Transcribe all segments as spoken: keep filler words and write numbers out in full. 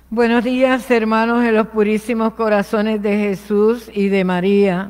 Buenos días, hermanos de los purísimos corazones de Jesús y de María.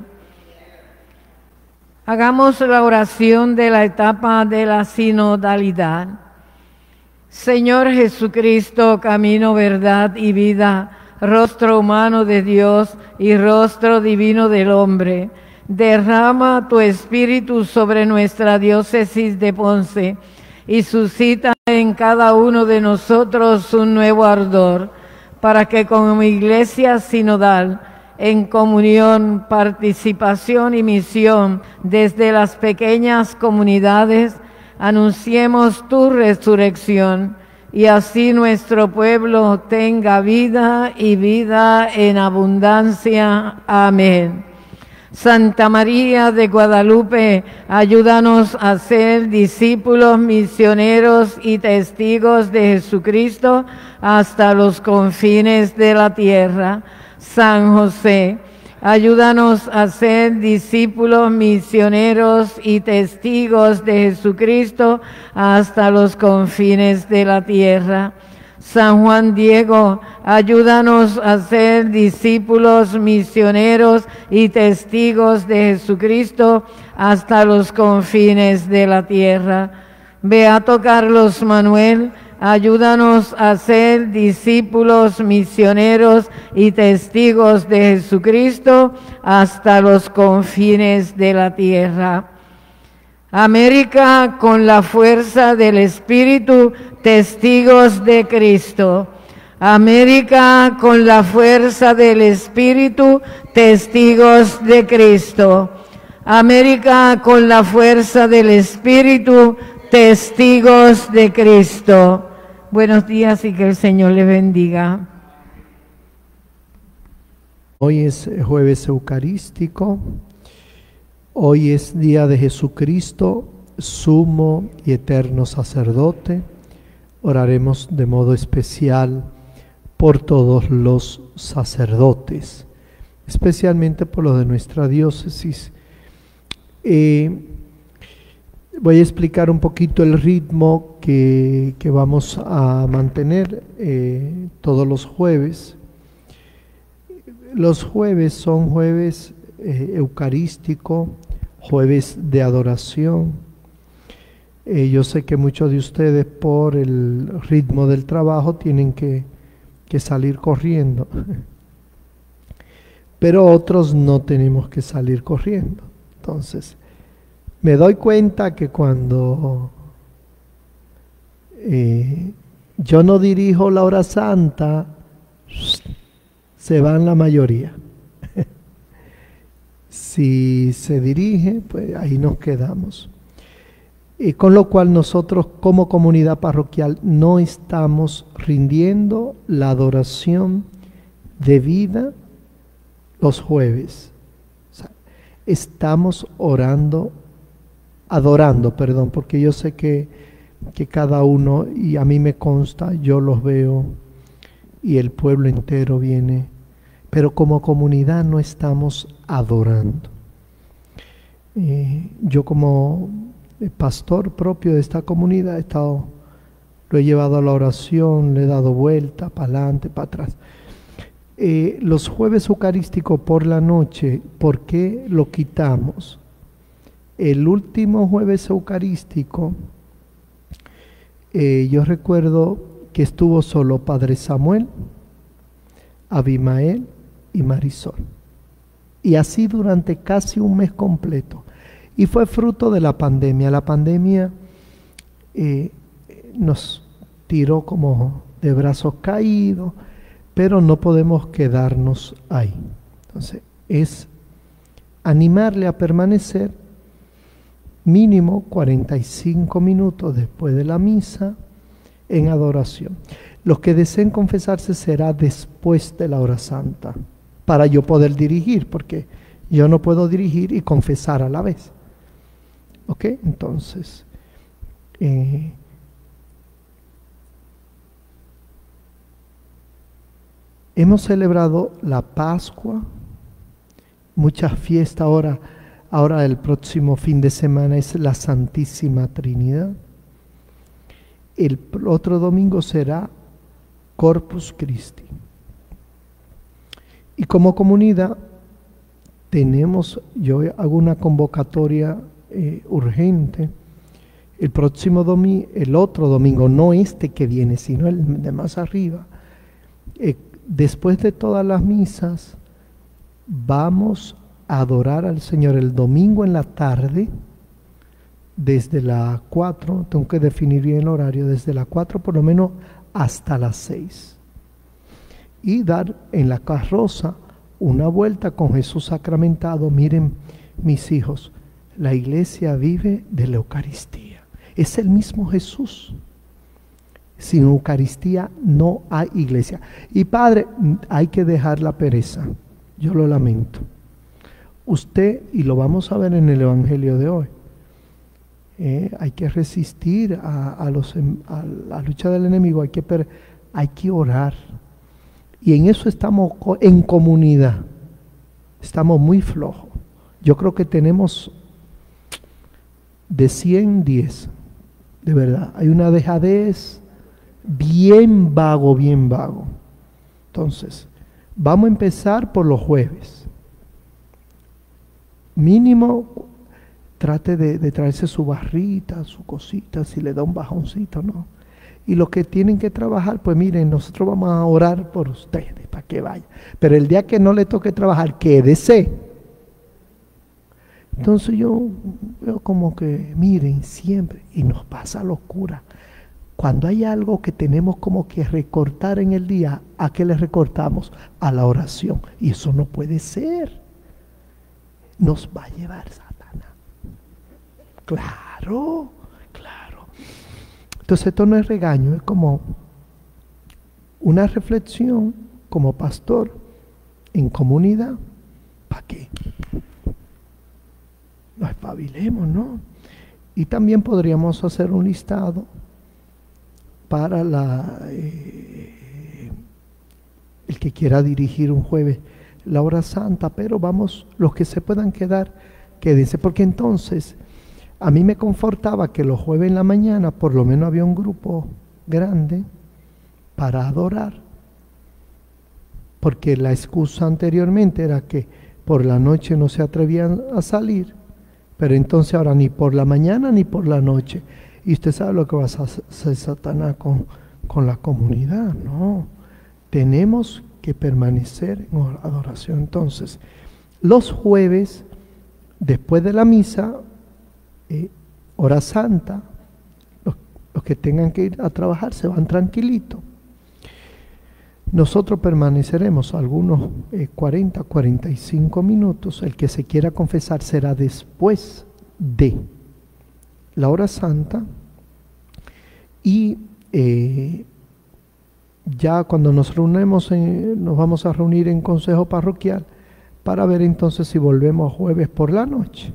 Hagamos la oración de la etapa de la sinodalidad. Señor Jesucristo, camino, verdad y vida, rostro humano de Dios y rostro divino del hombre, derrama tu espíritu sobre nuestra diócesis de Ponce y suscita en cada uno de nosotros un nuevo ardor, para que como iglesia sinodal, en comunión, participación y misión desde las pequeñas comunidades, anunciemos tu resurrección y así nuestro pueblo tenga vida y vida en abundancia. Amén. Santa María de Guadalupe, ayúdanos a ser discípulos, misioneros y testigos de Jesucristo hasta los confines de la tierra. San José, ayúdanos a ser discípulos, misioneros y testigos de Jesucristo hasta los confines de la tierra. San Juan Diego, ayúdanos a ser discípulos, misioneros y testigos de Jesucristo hasta los confines de la tierra. Beato Carlos Manuel, ayúdanos a ser discípulos, misioneros y testigos de Jesucristo hasta los confines de la tierra. América, con la fuerza del Espíritu, testigos de Cristo. América, con la fuerza del Espíritu, testigos de Cristo. América, con la fuerza del Espíritu, testigos de Cristo. Buenos días y que el Señor les bendiga. Hoy es jueves eucarístico. Hoy es día de Jesucristo, sumo y eterno sacerdote. Oraremos de modo especial por todos los sacerdotes, especialmente por los de nuestra diócesis. Eh, voy a explicar un poquito el ritmo que, que vamos a mantener eh, todos los jueves. Los jueves son jueves eh, eucarístico, jueves de adoración. Eh, yo sé que muchos de ustedes por el ritmo del trabajo tienen que, que salir corriendo, pero otros no tenemos que salir corriendo. Entonces, me doy cuenta que cuando eh, yo no dirijo la hora santa, se van la mayoría. Si se dirige, pues ahí nos quedamos. Y con lo cual nosotros como comunidad parroquial no estamos rindiendo la adoración debida los jueves. O sea, estamos orando, adorando, perdón, porque yo sé que, que cada uno, y a mí me consta, yo los veo y el pueblo entero viene, pero como comunidad no estamos adorando. Eh, yo como pastor propio de esta comunidad he estado, lo he llevado a la oración, le he dado vuelta para adelante, para atrás. Eh, los jueves eucarísticos por la noche, ¿por qué lo quitamos? El último jueves eucarístico, eh, yo recuerdo que estuvo solo Padre Samuel, Abimael y Marisol. Y así durante casi un mes completo. Y fue fruto de la pandemia. La pandemia eh, nos tiró como de brazos caídos, pero no podemos quedarnos ahí. Entonces, es animarle a permanecer mínimo cuarenta y cinco minutos después de la misa en adoración. Los que deseen confesarse será después de la hora santa, para yo poder dirigir, porque yo no puedo dirigir y confesar a la vez. ¿Ok? Entonces, eh, hemos celebrado la Pascua, muchas fiestas ahora, ahora el próximo fin de semana es la Santísima Trinidad. El otro domingo será Corpus Christi. Y como comunidad tenemos, yo hago una convocatoria eh, urgente el próximo domingo, el otro domingo, no este que viene, sino el de más arriba. Eh, después de todas las misas, vamos a adorar al Señor el domingo en la tarde, desde las cuatro, tengo que definir bien el horario, desde las cuatro por lo menos hasta las seis. Y dar en la carroza una vuelta con Jesús sacramentado. Miren, mis hijos, la iglesia vive de la Eucaristía. Es el mismo Jesús. Sin Eucaristía no hay iglesia. Y Padre, hay que dejar la pereza. Yo lo lamento. Usted, y lo vamos a ver en el Evangelio de hoy, eh, hay que resistir a, a, los, a la lucha del enemigo, hay que, per, hay que orar. Y en eso estamos en comunidad. Estamos muy flojos. Yo creo que tenemos de cien, diez. De verdad. Hay una dejadez bien vago, bien vago. Entonces, vamos a empezar por los jueves. Mínimo, trate de, de traerse su barrita, su cosita, si le da un bajoncito, ¿no? Y los que tienen que trabajar, pues miren, nosotros vamos a orar por ustedes, para que vayan. Pero el día que no le toque trabajar, quédese. Entonces yo veo como que, miren, siempre, y nos pasa locura. Cuando hay algo que tenemos como que recortar en el día, ¿a qué le recortamos? A la oración. Y eso no puede ser. Nos va a llevar Satanás. Claro, claro. Entonces esto no es regaño, es como una reflexión como pastor en comunidad. ¿Para qué? Nos espabilemos, ¿no? Y también podríamos hacer un listado para la eh, el que quiera dirigir un jueves la hora santa, pero vamos, los que se puedan quedar, quédense, porque entonces a mí me confortaba que los jueves en la mañana por lo menos había un grupo grande para adorar, porque la excusa anteriormente era que por la noche no se atrevían a salir, pero entonces ahora ni por la mañana ni por la noche. Y usted sabe lo que va a hacer Satanás con, con la comunidad, ¿no? Tenemos que permanecer en adoración. Entonces, los jueves, después de la misa, eh, hora santa, los, los que tengan que ir a trabajar se van tranquilitos. Nosotros permaneceremos algunos eh, cuarenta, cuarenta y cinco minutos. El que se quiera confesar será después de la hora santa, y eh, ya cuando nos reunimos, en, nos vamos a reunir en consejo parroquial para ver entonces si volvemos jueves por la noche.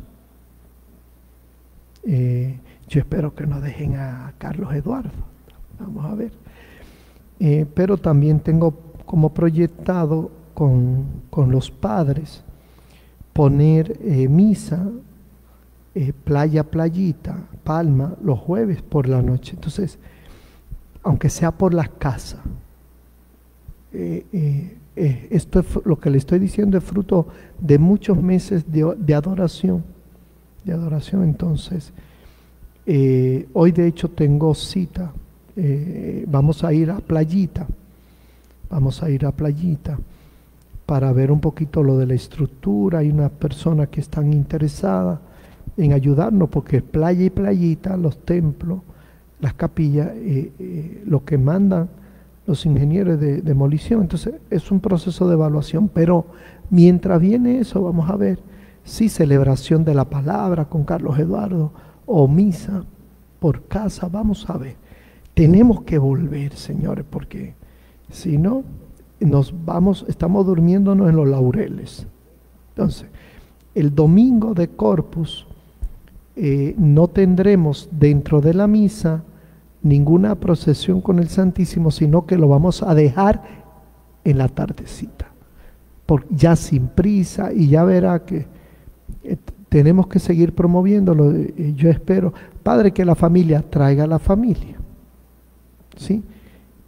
Eh, yo espero que no dejen a Carlos Eduardo, vamos a ver. Eh, pero también tengo como proyectado con, con los padres poner eh, misa, eh, playa, playita, Palma, los jueves por la noche. Entonces, aunque sea por la casa, eh, eh, eh, esto es, lo que le estoy diciendo es fruto de muchos meses de, de adoración, de adoración. Entonces, eh, hoy de hecho tengo cita. Eh, vamos a ir a Playita, vamos a ir a Playita para ver un poquito lo de la estructura. Hay unas personas que están interesadas en ayudarnos, porque Playa y Playita, los templos, las capillas, eh, eh, lo que mandan los ingenieros de demolición. Entonces es un proceso de evaluación, pero mientras viene eso, vamos a ver si celebración de la palabra con Carlos Eduardo o misa por casa, vamos a ver. Tenemos que volver, señores, porque si no, nos vamos, estamos durmiéndonos en los laureles. Entonces, el domingo de Corpus eh, no tendremos dentro de la misa ninguna procesión con el Santísimo, sino que lo vamos a dejar en la tardecita, por, ya sin prisa, y ya verá que eh, tenemos que seguir promoviéndolo. Eh, yo espero, Padre, que la familia traiga a la familia. ¿Sí?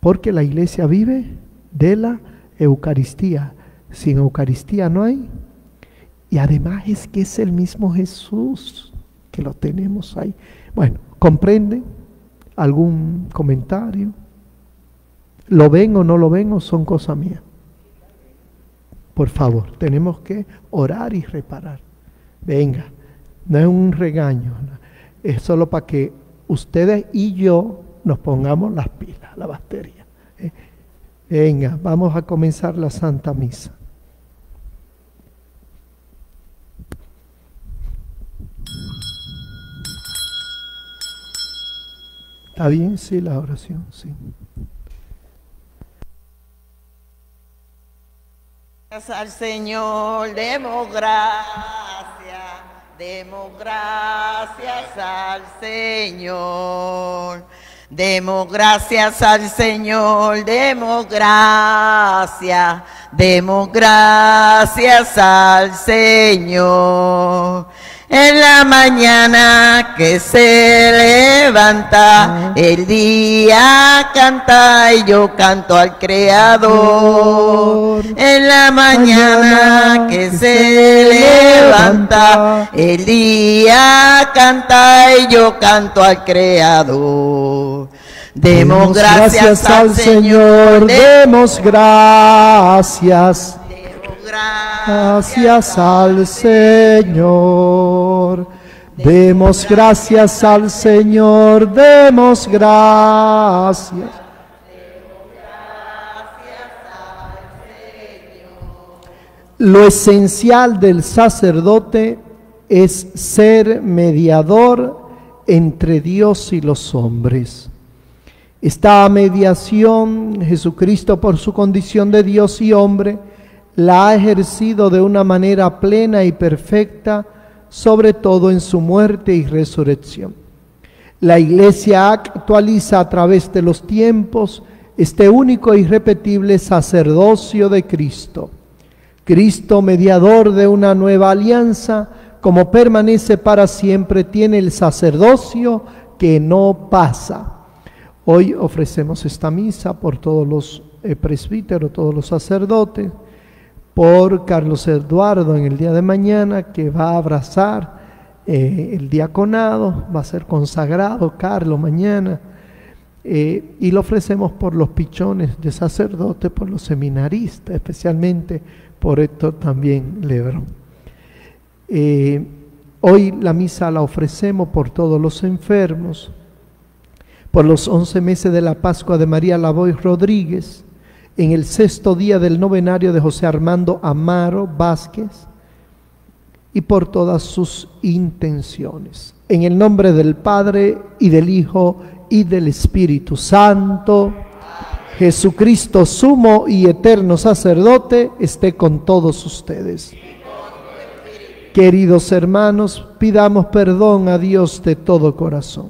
porque la iglesia vive de la Eucaristía. Sin Eucaristía no hay. Y además es que es el mismo Jesús que lo tenemos ahí. Bueno, ¿comprenden? ¿Algún comentario? ¿Lo ven o no lo ven o son cosas mías? Por favor, tenemos que orar y reparar. Venga, no es un regaño, es solo para que ustedes y yo nos pongamos las pilas, la batería. ¿eh? Venga, vamos a comenzar la Santa Misa. ¿Está bien? Sí, la oración, sí. Gracias al Señor, demos gracias, demos gracias al Señor. Demos gracias al Señor, demos gracias, demos gracias al Señor. En la mañana que se levanta, el día canta y yo canto al Creador. En la mañana que se levanta, el día canta y yo canto al Creador. Demos gracias al Señor, demos gracias. Gracias al Señor, demos gracias al Señor, demos gracias. Lo esencial del sacerdote es ser mediador entre Dios y los hombres. Esta mediación, Jesucristo por su condición de Dios y hombre, la ha ejercido de una manera plena y perfecta, sobre todo en su muerte y resurrección. La Iglesia actualiza a través de los tiempos este único e irrepetible sacerdocio de Cristo. Cristo, mediador de una nueva alianza, como permanece para siempre, tiene el sacerdocio que no pasa. Hoy ofrecemos esta misa por todos los eh, presbíteros, todos los sacerdotes, por Carlos Eduardo en el día de mañana, que va a abrazar eh, el diaconado, va a ser consagrado Carlos mañana, eh, y lo ofrecemos por los pichones de sacerdote, por los seminaristas, especialmente por Héctor también Lebrón. Eh, hoy la misa la ofrecemos por todos los enfermos, por los once meses de la Pascua de María Lavoy Rodríguez, en el sexto día del novenario de José Armando Amaro Vázquez, y por todas sus intenciones. En el nombre del Padre, y del Hijo, y del Espíritu Santo, amén. Jesucristo, sumo y eterno sacerdote, esté con todos ustedes. Queridos hermanos, pidamos perdón a Dios de todo corazón.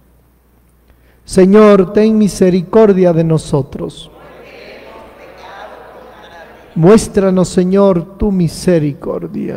Señor, ten misericordia de nosotros. Muéstranos, Señor, tu misericordia.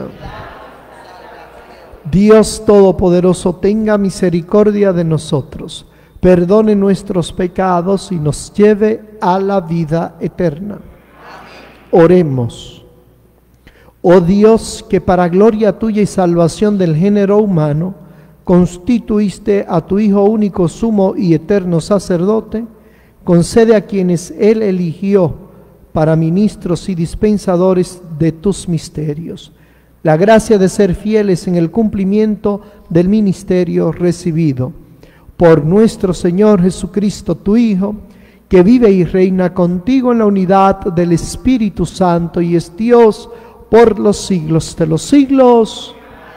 Dios Todopoderoso, tenga misericordia de nosotros, perdone nuestros pecados y nos lleve a la vida eterna. Oremos. Oh Dios, que para gloria tuya y salvación del género humano, constituiste a tu Hijo único, sumo y eterno sacerdote, concede a quienes Él eligió para ministros y dispensadores de tus misterios, la gracia de ser fieles en el cumplimiento del ministerio recibido. Por nuestro Señor Jesucristo, tu Hijo, que vive y reina contigo en la unidad del Espíritu Santo y es Dios por los siglos de los siglos.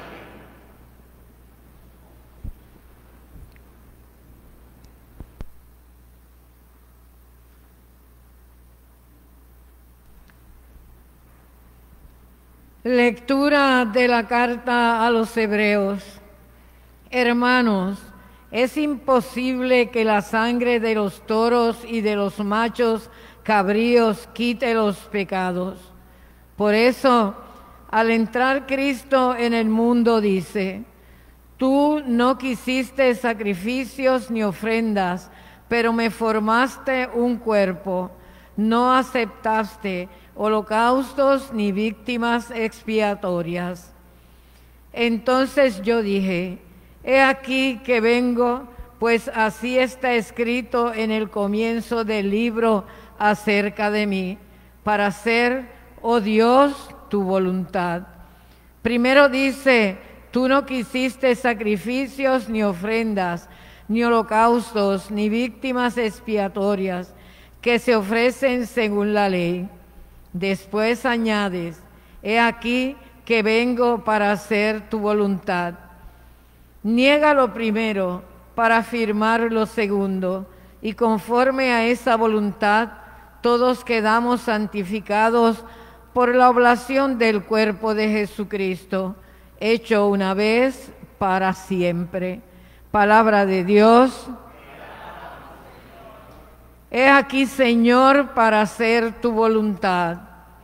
Lectura de la carta a los Hebreos. Hermanos, es imposible que la sangre de los toros y de los machos cabríos quite los pecados. Por eso, al entrar Cristo en el mundo, dice: tú no quisiste sacrificios ni ofrendas, pero me formaste un cuerpo. No aceptaste holocaustos ni víctimas expiatorias. Entonces yo dije, he aquí que vengo, pues así está escrito en el comienzo del libro acerca de mí, para hacer, oh Dios, tu voluntad. Primero dice, tú no quisiste sacrificios ni ofrendas, ni holocaustos, ni víctimas expiatorias, que se ofrecen según la ley. Después añades, he aquí que vengo para hacer tu voluntad. Niega lo primero para afirmar lo segundo, y conforme a esa voluntad, todos quedamos santificados por la oblación del cuerpo de Jesucristo, hecho una vez para siempre. Palabra de Dios. He aquí, Señor, para hacer tu voluntad.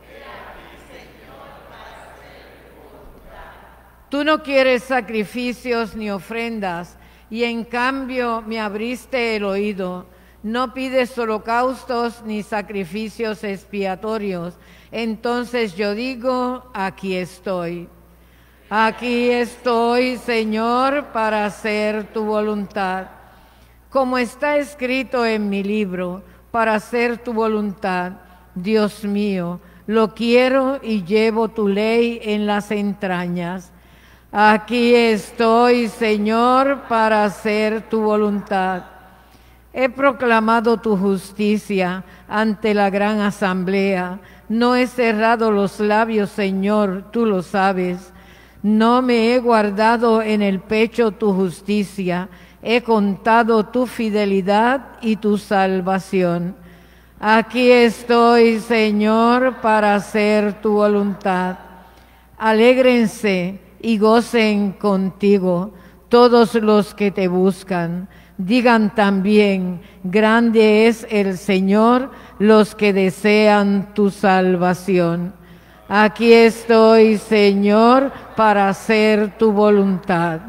Tú no quieres sacrificios ni ofrendas, y en cambio me abriste el oído. No pides holocaustos ni sacrificios expiatorios. Entonces yo digo, aquí estoy. Aquí estoy, Señor, para hacer tu voluntad. Como está escrito en mi libro, para hacer tu voluntad, Dios mío, lo quiero y llevo tu ley en las entrañas. Aquí estoy, Señor, para hacer tu voluntad. He proclamado tu justicia ante la gran asamblea. No he cerrado los labios, Señor, tú lo sabes. No me he guardado en el pecho tu justicia. He contado tu fidelidad y tu salvación. Aquí estoy, Señor, para hacer tu voluntad. Alégrense y gocen contigo todos los que te buscan. Digan también, grande es el Señor, los que desean tu salvación. Aquí estoy, Señor, para hacer tu voluntad.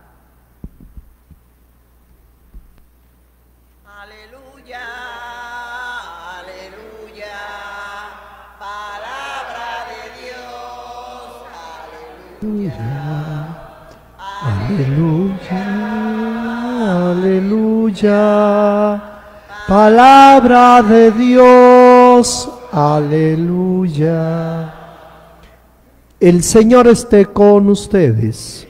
Aleluya, aleluya, palabra de Dios. Aleluya, aleluya, palabra de Dios. Aleluya. El Señor esté con ustedes.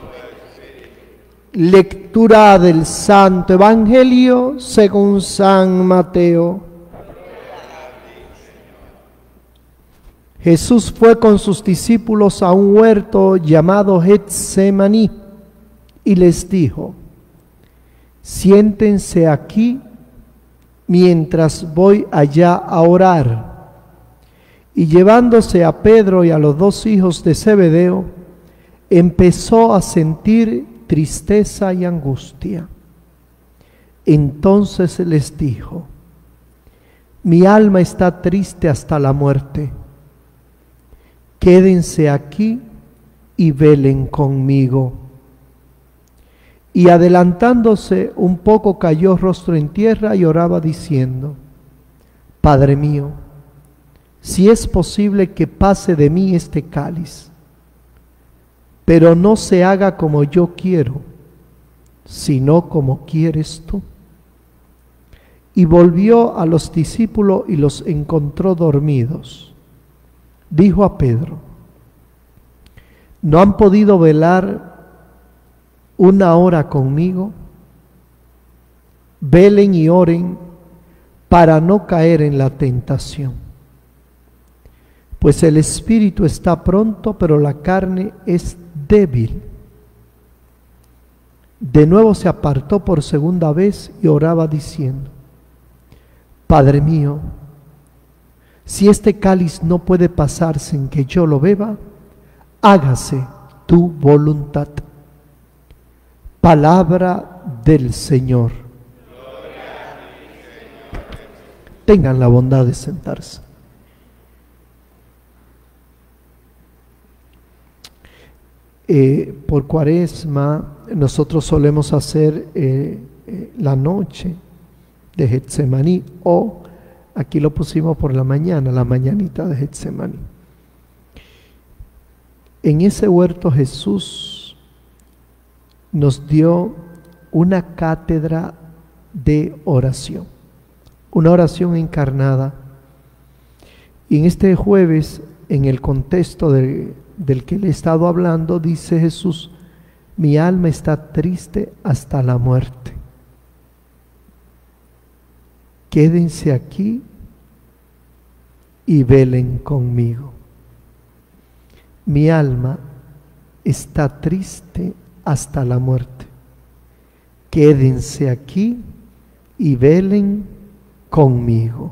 Lectura del Santo Evangelio según San Mateo. Jesús fue con sus discípulos a un huerto llamado Getsemaní y les dijo, siéntense aquí mientras voy allá a orar. Y llevándose a Pedro y a los dos hijos de Zebedeo, empezó a sentir tristeza y angustia. Entonces les dijo, mi alma está triste hasta la muerte. Quédense aquí y velen conmigo. Y adelantándose un poco cayó rostro en tierra y oraba diciendo, Padre mío, si es posible que pase de mí este cáliz, pero no se haga como yo quiero, sino como quieres tú. Y volvió a los discípulos y los encontró dormidos. Dijo a Pedro, ¿no han podido velar una hora conmigo? Velen y oren para no caer en la tentación. Pues el espíritu está pronto, pero la carne es débil. De nuevo se apartó por segunda vez y oraba diciendo, Padre mío, si este cáliz no puede pasar sin que yo lo beba, hágase tu voluntad. Palabra del Señor. Tengan la bondad de sentarse. Eh, por Cuaresma nosotros solemos hacer eh, eh, la noche de Getsemaní, o aquí lo pusimos por la mañana, la mañanita de Getsemaní. En ese huerto Jesús nos dio una cátedra de oración, una oración encarnada. Y en este jueves, en el contexto de, del que le he estado hablando, dice Jesús: mi alma está triste hasta la muerte. Quédense aquí y velen conmigo. Mi alma está triste hasta la muerte. Quédense aquí y velen conmigo.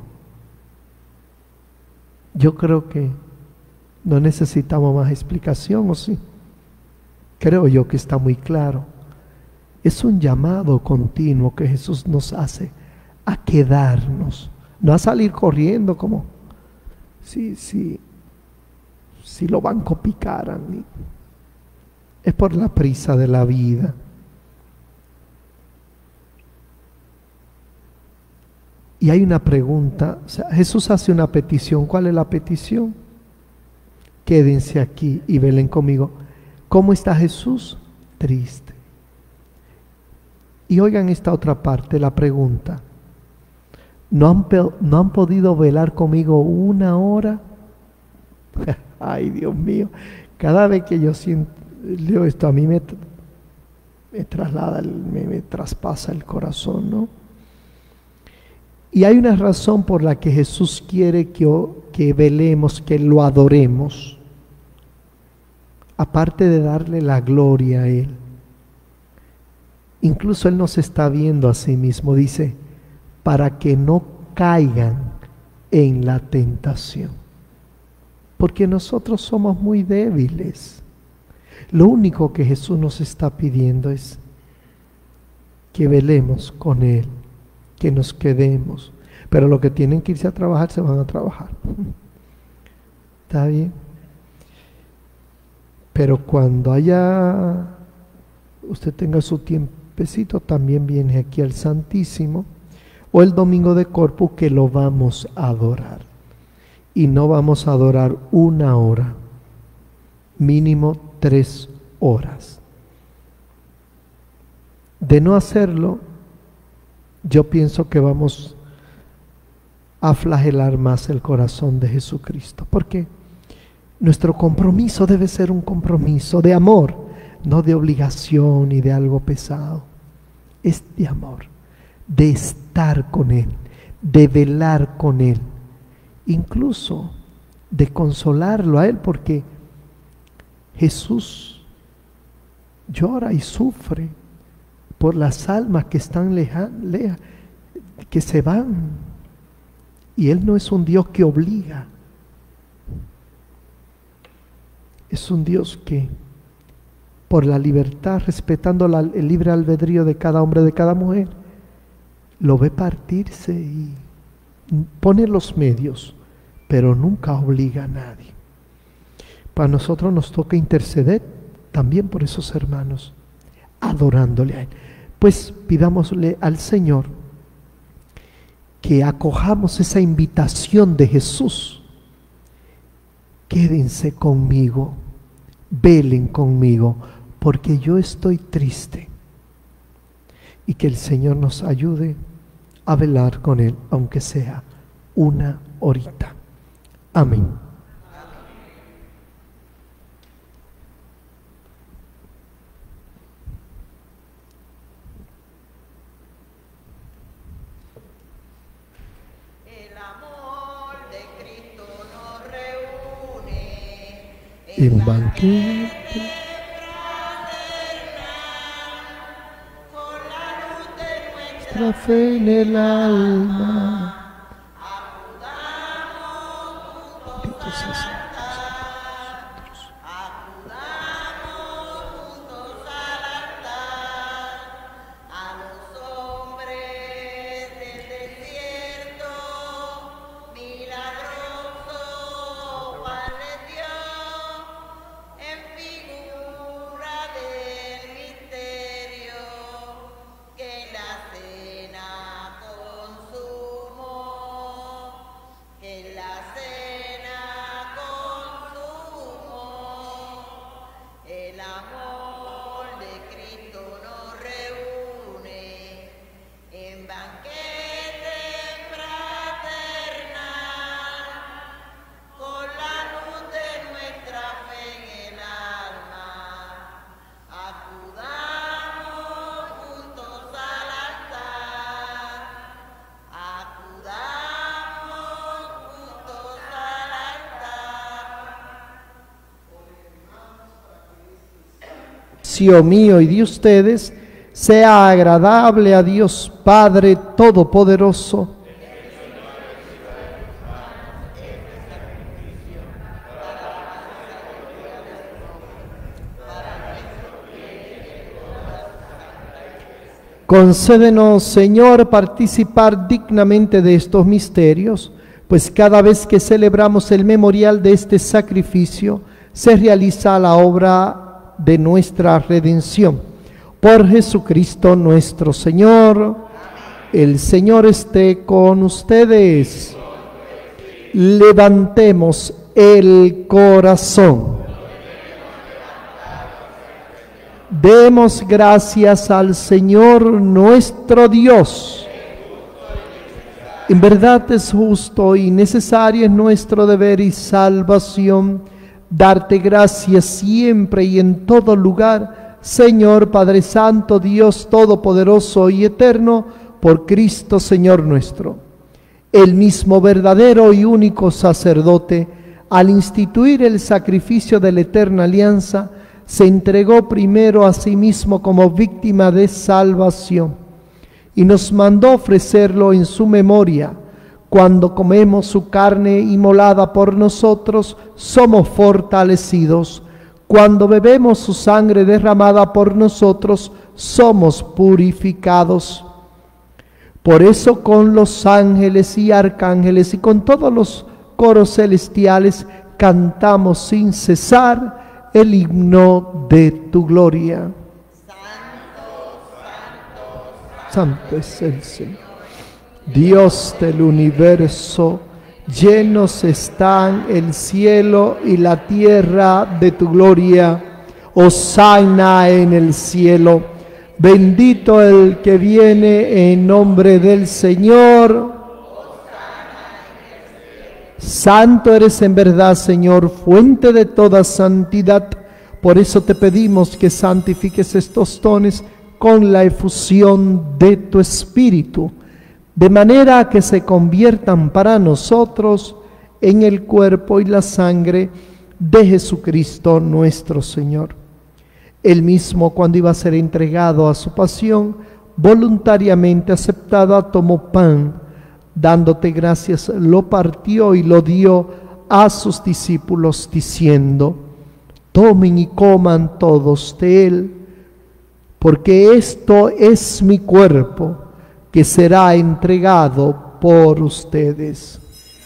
Yo creo que no necesitamos más explicación, ¿o sí? Creo yo que está muy claro. Es un llamado continuo que Jesús nos hace a quedarnos, no a salir corriendo como si, si, si los bancos picaran. Es por la prisa de la vida. Y hay una pregunta, o sea, Jesús hace una petición. ¿Cuál es la petición? Quédense aquí y velen conmigo. ¿Cómo está Jesús? Triste. Y oigan esta otra parte, la pregunta. ¿No han, no han podido velar conmigo una hora? Ay, Dios mío. Cada vez que yo siento, leo esto, a mí me, me traslada, me, me traspasa el corazón, ¿no? Y hay una razón por la que Jesús quiere que, que velemos, que lo adoremos. Aparte de darle la gloria a Él. Incluso Él nos está viendo a sí mismo. Dice, para que no caigan en la tentación. Porque nosotros somos muy débiles. Lo único que Jesús nos está pidiendo es que velemos con Él, que nos quedemos. Pero los que tienen que irse a trabajar, se van a trabajar. ¿Está bien? Pero cuando haya, usted tenga su tiempecito, también viene aquí al Santísimo, o el domingo de Corpus, que lo vamos a adorar. Y no vamos a adorar una hora, mínimo tres horas. De no hacerlo, yo pienso que vamos a flagelar más el corazón de Jesucristo, porque nuestro compromiso debe ser un compromiso de amor, no de obligación ni de algo pesado. Es de amor, de estar con Él, de velar con Él, incluso de consolarlo a Él, porque Jesús llora y sufre por las almas que están lejanas, que se van. Y Él no es un Dios que obliga. Es un Dios que, por la libertad, respetando la, el libre albedrío de cada hombre, de cada mujer, lo ve partirse y pone los medios, pero nunca obliga a nadie. Para nosotros nos toca interceder también por esos hermanos, adorándole a Él. Pues pidámosle al Señor que acojamos esa invitación de Jesús. Quédense conmigo, velen conmigo, porque yo estoy triste. Y que el Señor nos ayude a velar con Él, aunque sea una horita. Amén. En banquete nuestra fe en el alma. Bendito sea Señor. sacrificio mío y de ustedes sea agradable a Dios Padre Todopoderoso. Concédenos, Señor, participar dignamente de estos misterios, pues cada vez que celebramos el memorial de este sacrificio, se realiza la obra de nuestra redención. Por Jesucristo nuestro Señor. El Señor esté con ustedes. Levantemos el corazón. Demos gracias al Señor nuestro Dios. En verdad es justo y necesario, es nuestro deber y salvación darte gracias siempre y en todo lugar, Señor Padre Santo, Dios Todopoderoso y Eterno, por Cristo Señor nuestro. El mismo verdadero y único sacerdote, al instituir el sacrificio de la eterna alianza, se entregó primero a sí mismo como víctima de salvación y nos mandó ofrecerlo en su memoria. Cuando comemos su carne inmolada por nosotros, somos fortalecidos. Cuando bebemos su sangre derramada por nosotros, somos purificados. Por eso con los ángeles y arcángeles y con todos los coros celestiales cantamos sin cesar el himno de tu gloria. Santo es el Señor, Dios del universo, llenos están el cielo y la tierra de tu gloria. Hosana en el cielo, bendito el que viene en nombre del Señor. Santo eres en verdad, Señor, fuente de toda santidad. Por eso te pedimos que santifiques estos dones con la efusión de tu Espíritu, de manera que se conviertan para nosotros en el cuerpo y la sangre de Jesucristo nuestro Señor. Él mismo, cuando iba a ser entregado a su pasión, voluntariamente aceptada, tomó pan, dándote gracias, lo partió y lo dio a sus discípulos, diciendo: tomen y coman todos de él, porque esto es mi cuerpo, que será entregado por ustedes.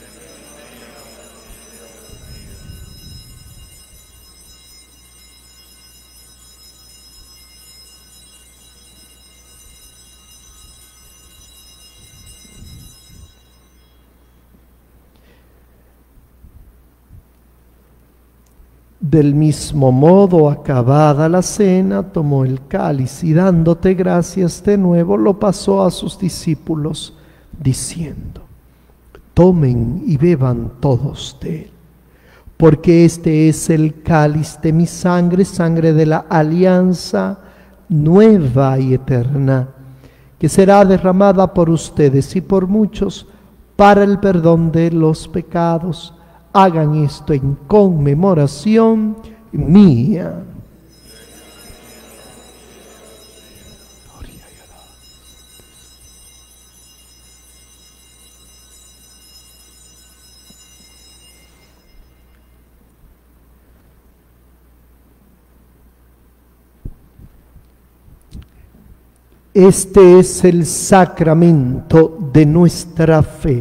Del mismo modo, acabada la cena, tomó el cáliz y dándote gracias de nuevo, lo pasó a sus discípulos, diciendo: tomen y beban todos de él, porque este es el cáliz de mi sangre, sangre de la alianza nueva y eterna, que será derramada por ustedes y por muchos para el perdón de los pecados. Hagan esto en conmemoración mía. Este es el sacramento de nuestra fe.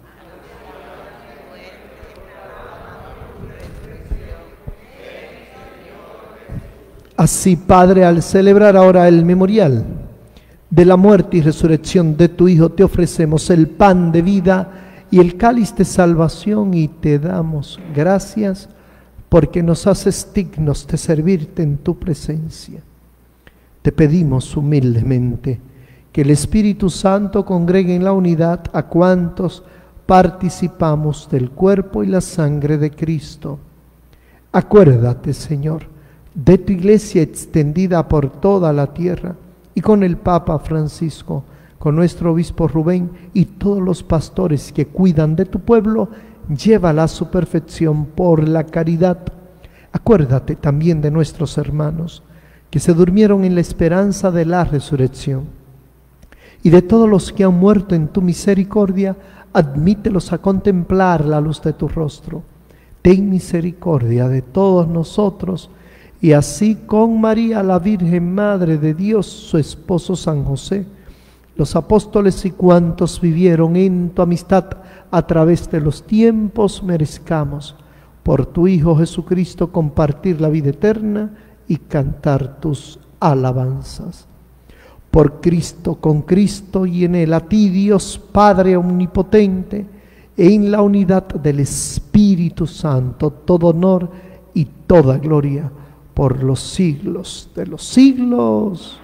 Así, Padre, al celebrar ahora el memorial de la muerte y resurrección de tu Hijo, te ofrecemos el pan de vida y el cáliz de salvación y te damos gracias porque nos haces dignos de servirte en tu presencia. Te pedimos humildemente que el Espíritu Santo congregue en la unidad a cuantos participamos del cuerpo y la sangre de Cristo. Acuérdate, Señor, de tu iglesia extendida por toda la tierra, y con el Papa Francisco, con nuestro obispo Rubén y todos los pastores que cuidan de tu pueblo, llévala a su perfección por la caridad. Acuérdate también de nuestros hermanos que se durmieron en la esperanza de la resurrección. Y de todos los que han muerto en tu misericordia, admítelos a contemplar la luz de tu rostro. Ten misericordia de todos nosotros, y así con María, la Virgen Madre de Dios, su esposo San José, los apóstoles y cuantos vivieron en tu amistad a través de los tiempos, merezcamos por tu Hijo Jesucristo compartir la vida eterna y cantar tus alabanzas. Por Cristo, con Cristo y en Él, a ti Dios Padre omnipotente, en la unidad del Espíritu Santo, todo honor y toda gloria por los siglos de los siglos.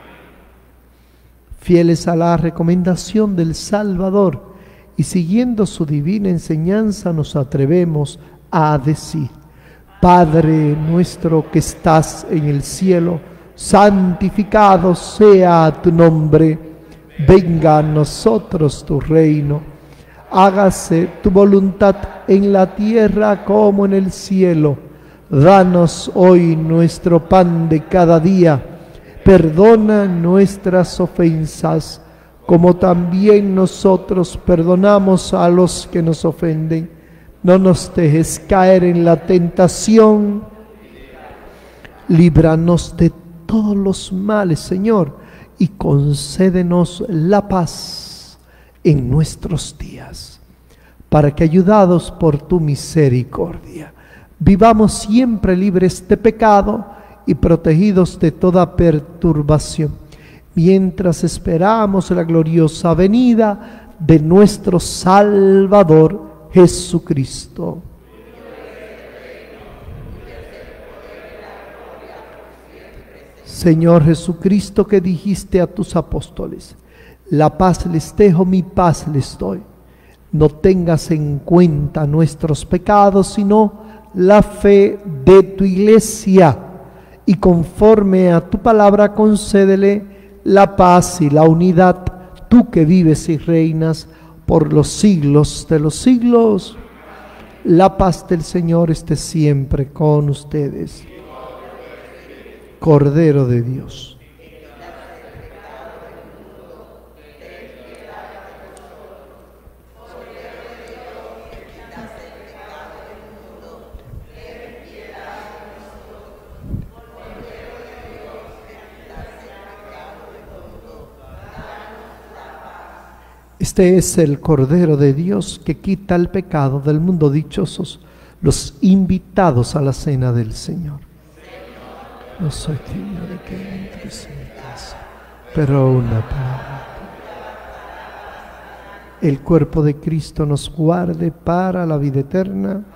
Fieles a la recomendación del Salvador y siguiendo su divina enseñanza, nos atrevemos a decir: Padre nuestro que estás en el cielo, santificado sea tu nombre. Venga a nosotros tu reino. Hágase tu voluntad en la tierra como en el cielo. Danos hoy nuestro pan de cada día. Perdona nuestras ofensas, como también nosotros perdonamos a los que nos ofenden. No nos dejes caer en la tentación. Líbranos de todos los males, Señor, y concédenos la paz en nuestros días, para que, ayudados por tu misericordia, vivamos siempre libres de pecado y protegidos de toda perturbación, mientras esperamos la gloriosa venida de nuestro Salvador Jesucristo. Señor Jesucristo, que dijiste a tus apóstoles: la paz les dejo, mi paz les doy. No tengas en cuenta nuestros pecados, sino la fe de tu iglesia, y conforme a tu palabra concédele la paz y la unidad, tú que vives y reinas por los siglos de los siglos. La paz del Señor esté siempre con ustedes. Cordero de Dios. Este es el Cordero de Dios que quita el pecado del mundo. Dichosos los invitados a la cena del Señor. No soy digno de que entres en mi casa, pero una palabra. El cuerpo de Cristo nos guarde para la vida eterna.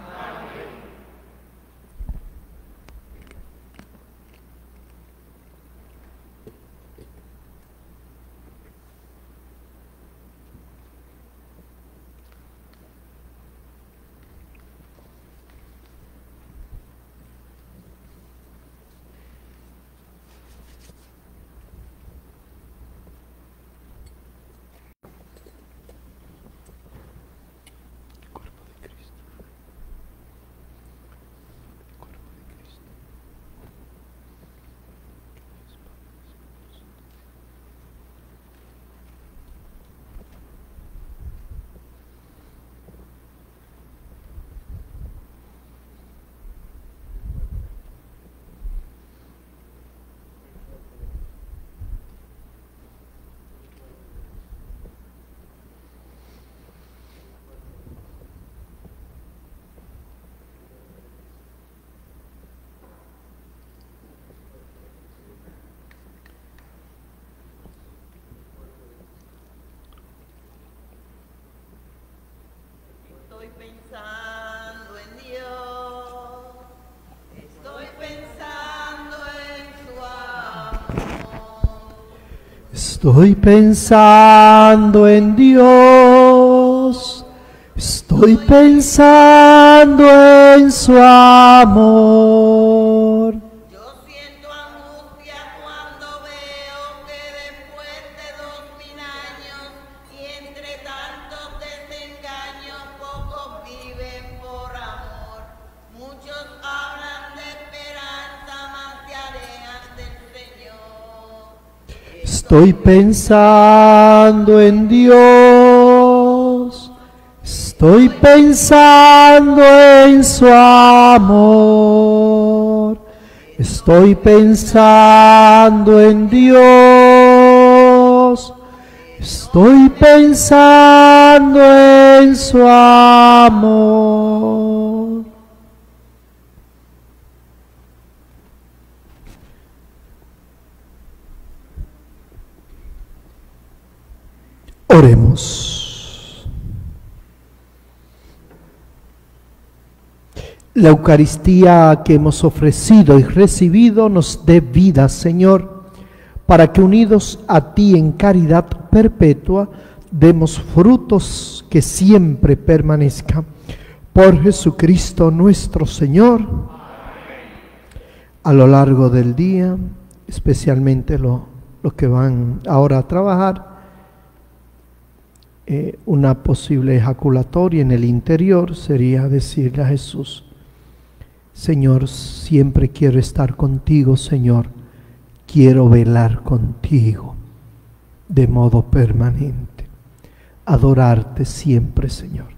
Estoy pensando en Dios, estoy pensando en su amor. Estoy pensando en Dios, estoy pensando en su amor. Yo siento angustia cuando veo que después de dos mil años y entre tantos desengaños pocos viven por amor. Muchos hablan de esperanza, mas se alejan del Estoy pensando en Dios, estoy pensando en su amor, estoy pensando en Dios, estoy pensando en su amor. Oremos. La Eucaristía que hemos ofrecido y recibido nos dé vida, Señor, para que unidos a ti en caridad perpetua demos frutos que siempre permanezcan. Por Jesucristo nuestro Señor. A lo largo del día, especialmente los lo que van ahora a trabajar, Eh, una posible ejaculatoria en el interior sería decirle a Jesús: Señor, siempre quiero estar contigo, Señor, quiero velar contigo de modo permanente, adorarte siempre, Señor.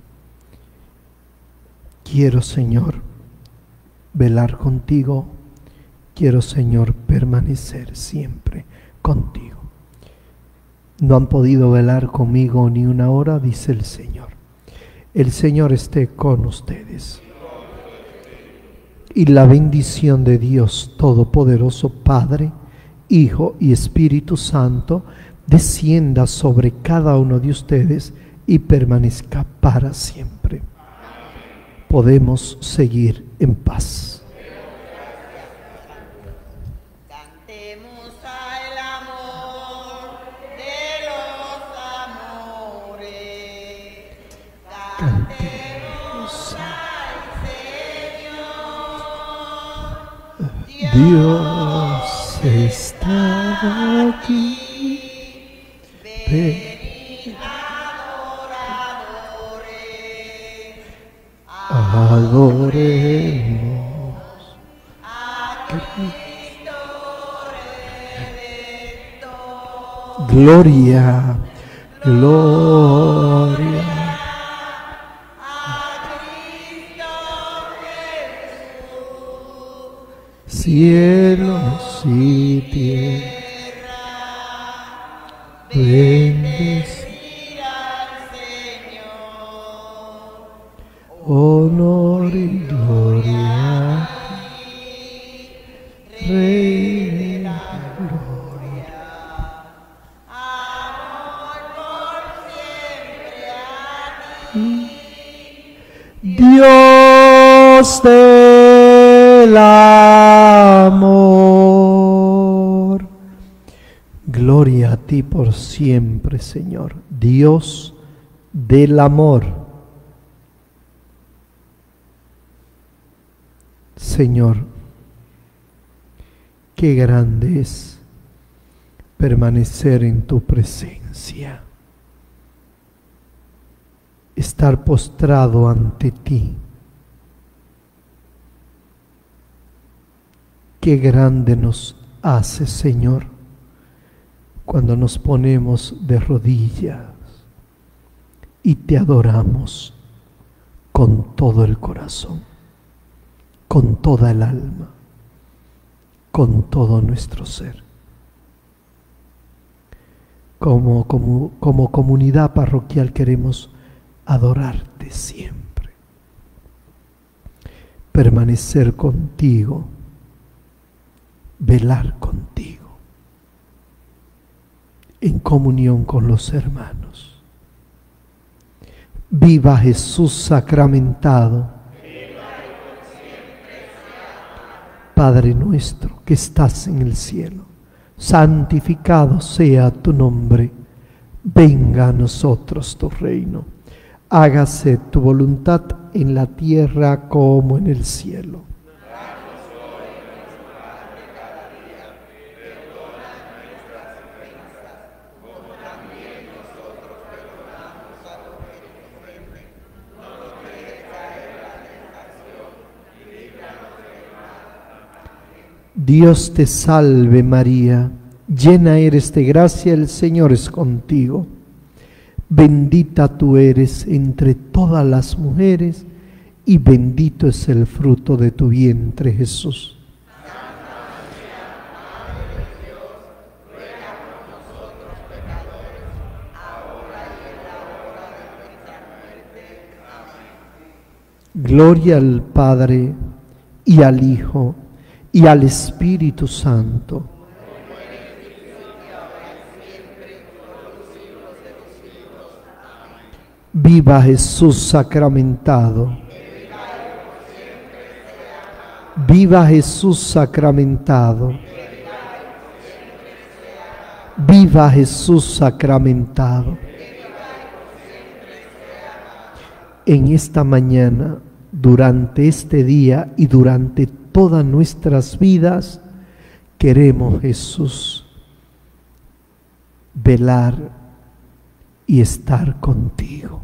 Quiero, Señor, velar contigo, quiero, Señor, permanecer siempre contigo. No han podido velar conmigo ni una hora, dice el Señor. El Señor esté con ustedes. Y la bendición de Dios Todopoderoso, Padre, Hijo y Espíritu Santo, descienda sobre cada uno de ustedes y permanezca para siempre. Podemos seguir en paz. Dios está aquí, ven, adoremos a Cristo Redentor. Gloria, gloria. Cielos y tierra, bendecir al Señor. Honor y gloria a ti, Rey de la gloria. Amor por siempre a ti, Dios del amor. Gloria a ti por siempre, Señor, Dios del amor. Señor, qué grande es permanecer en tu presencia, estar postrado ante ti. Qué grande nos hace, Señor, cuando nos ponemos de rodillas y te adoramos con todo el corazón, con toda el alma, con todo nuestro ser. Como, como, como comunidad parroquial queremos adorarte siempre, permanecer contigo, velar contigo, en comunión con los hermanos. Viva Jesús sacramentado. Padre nuestro que estás en el cielo, santificado sea tu nombre. Venga a nosotros tu reino. Hágase tu voluntad en la tierra como en el cielo. Dios te salve María, llena eres de gracia, el Señor es contigo. Bendita tú eres entre todas las mujeres, y bendito es el fruto de tu vientre, Jesús. Gloria al Padre, y al Hijo, y al Espíritu Santo. Viva Jesús sacramentado. Viva Jesús sacramentado. Viva Jesús sacramentado. En esta mañana, durante este día y durante todas nuestras vidas, queremos, Jesús, velar y estar contigo.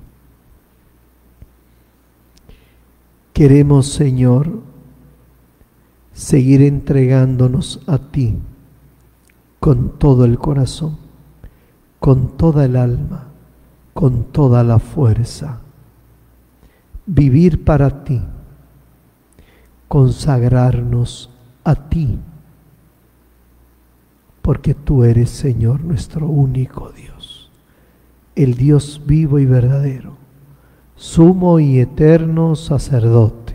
Queremos, Señor, seguir entregándonos a ti con todo el corazón, con toda el alma, con toda la fuerza. Vivir para ti, consagrarnos a ti, porque tú eres, Señor, nuestro único Dios, el Dios vivo y verdadero, sumo y eterno sacerdote,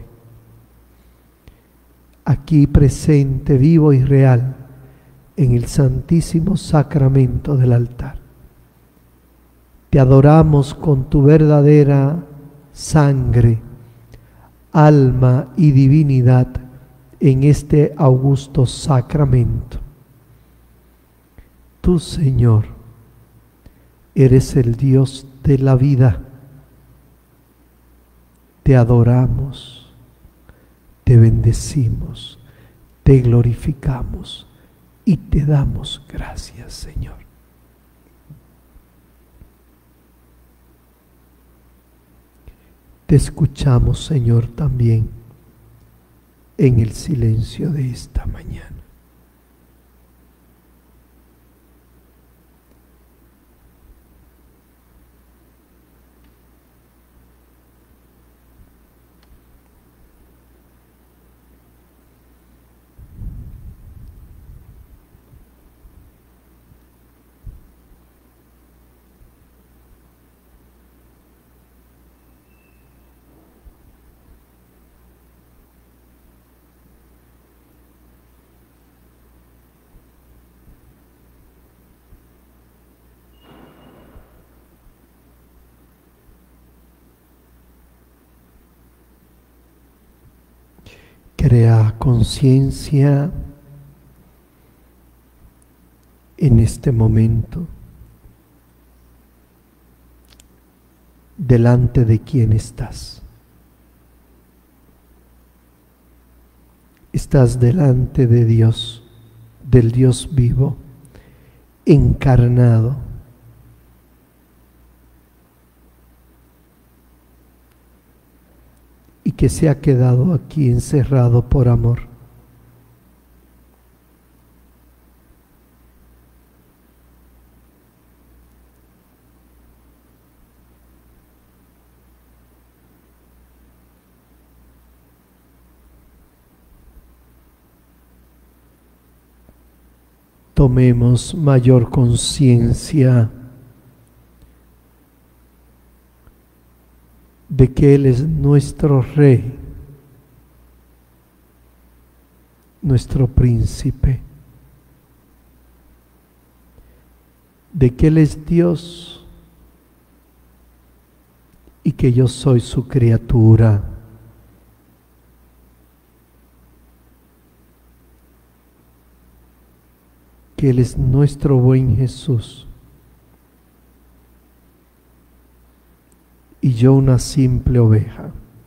aquí presente, vivo y real, en el santísimo sacramento del altar. Te adoramos con tu verdadera sangre, alma y divinidad en este augusto sacramento. Tú, Señor, eres el Dios de la vida. Te adoramos, te bendecimos, te glorificamos y te damos gracias, Señor. Te escuchamos, Señor, también en el silencio de esta mañana. Crea conciencia en este momento delante de quién estás. Estás delante de Dios, del Dios vivo, encarnado. Y que se ha quedado aquí encerrado por amor. Tomemos mayor conciencia de que Él es nuestro Rey, nuestro Príncipe, de que Él es Dios y que yo soy su criatura. Que Él es nuestro buen Jesús y yo una simple oveja.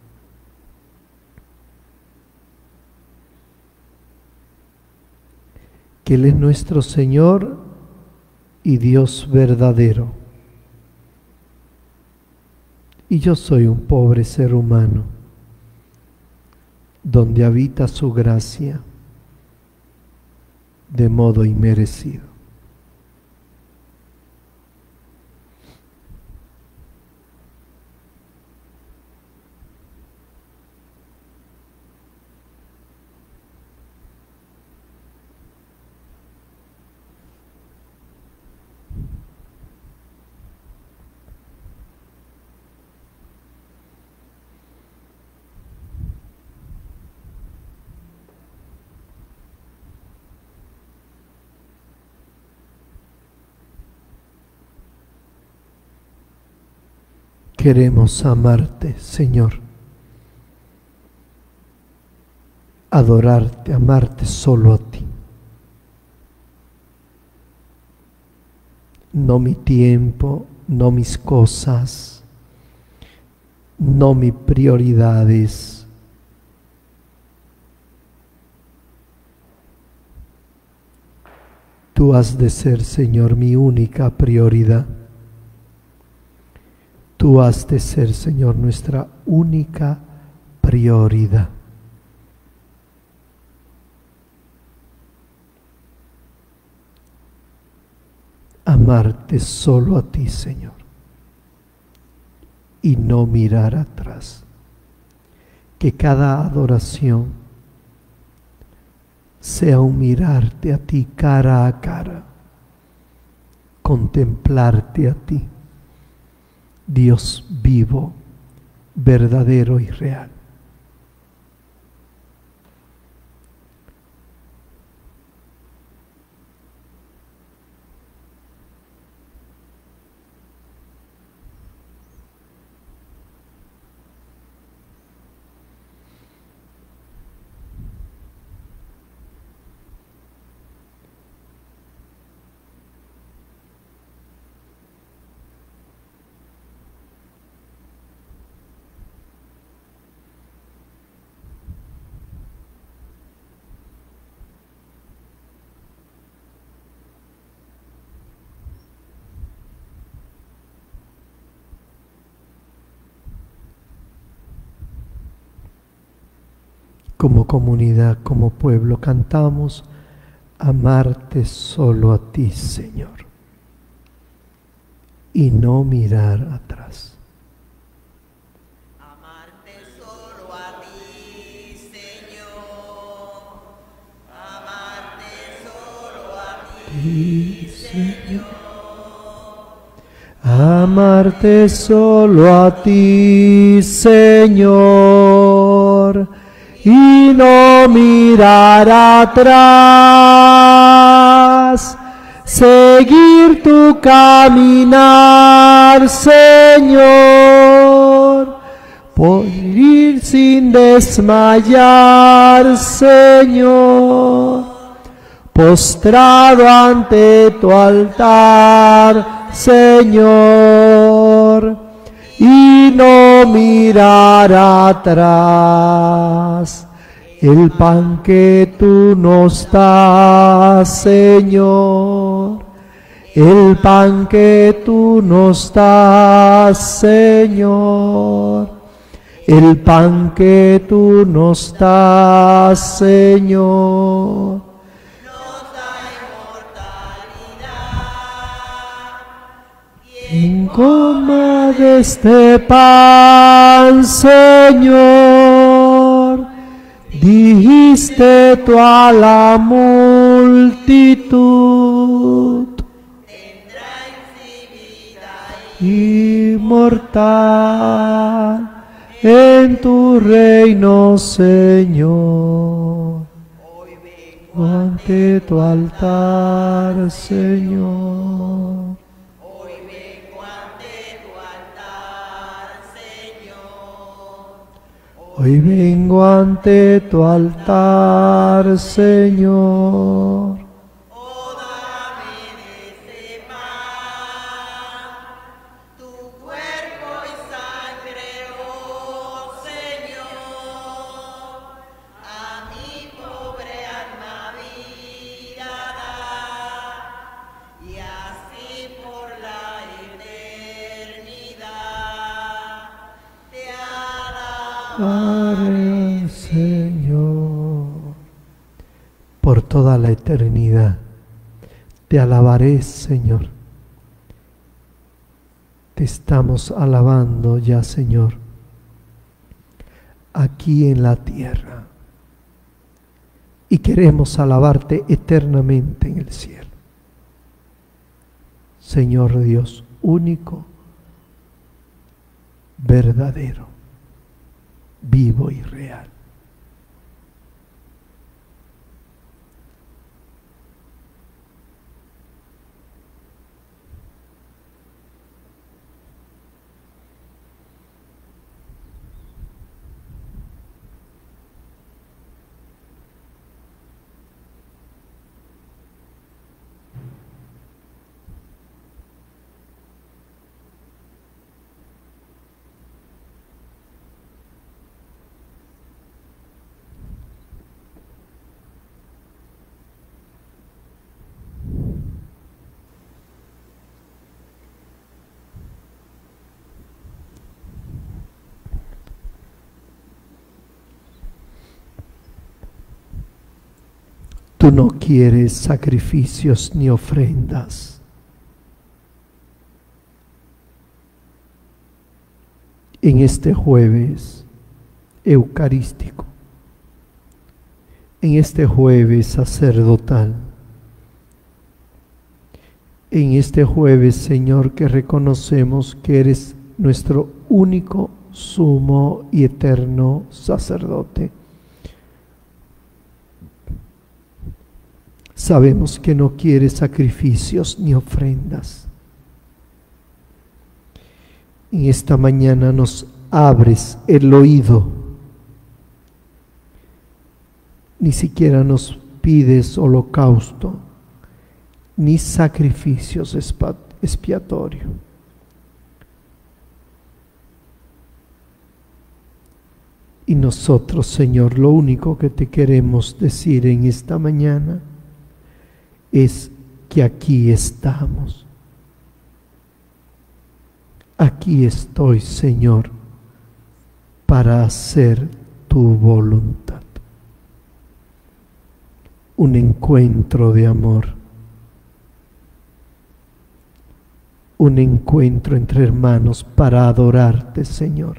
Que Él es nuestro Señor y Dios verdadero. Y yo soy un pobre ser humano, donde habita su gracia de modo inmerecido. Queremos amarte, Señor. Adorarte, amarte solo a ti. No mi tiempo, no mis cosas, no mis prioridades. Tú has de ser, Señor, mi única prioridad. Tú has de ser, Señor, nuestra única prioridad. Amarte solo a ti, Señor, y no mirar atrás. Que cada adoración sea un mirarte a ti cara a cara, contemplarte a ti, Dios vivo, verdadero y real. Como comunidad, como pueblo, cantamos amarte solo a ti, Señor, y no mirar atrás. Amarte solo a ti, Señor. Amarte solo a ti, Señor. Amarte solo a ti, Señor, y no mirar atrás, seguir tu caminar, Señor, por ir sin desmayar, Señor, postrado ante tu altar, Señor, y no mirar atrás. El pan que tú nos das, Señor, el pan que tú nos das, Señor, el pan que tú nos das, Señor, Nos da inmortalidad. quien coma de este pan, Señor, dijiste tú a la multitud, Tendrá en sí vida inmortal en tu reino, Señor. Hoy vengo Ante tu altar, Señor. Hoy vengo ante tu altar, Señor. Hoy vengo ante tu altar, Señor. Oh, dame de ese pan, tu cuerpo y sangre, oh Señor, a mi pobre alma vida da, y así por la eternidad te alabaré. Alabaré, Señor. Por toda la eternidad te alabaré, Señor. Te estamos alabando ya, Señor, aquí en la tierra. Y queremos alabarte eternamente en el cielo. Señor Dios único, verdadero, vivo y real. Tú no quieres sacrificios ni ofrendas. En este jueves eucarístico, en este jueves sacerdotal, en este jueves, Señor, que reconocemos que eres nuestro único, sumo y eterno sacerdote. Sabemos que no quieres sacrificios ni ofrendas. En esta mañana nos abres el oído. Ni siquiera nos pides holocausto, ni sacrificios expiatorios. Y nosotros, Señor, lo único que te queremos decir en esta mañana es que aquí estamos. Aquí estoy, Señor, para hacer tu voluntad. Un encuentro de amor. Un encuentro entre hermanos para adorarte, Señor.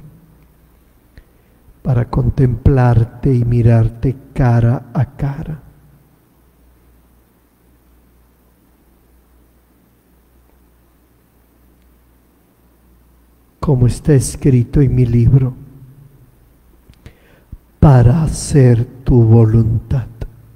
Para contemplarte y mirarte cara a cara. Como está escrito en mi libro, para hacer tu voluntad.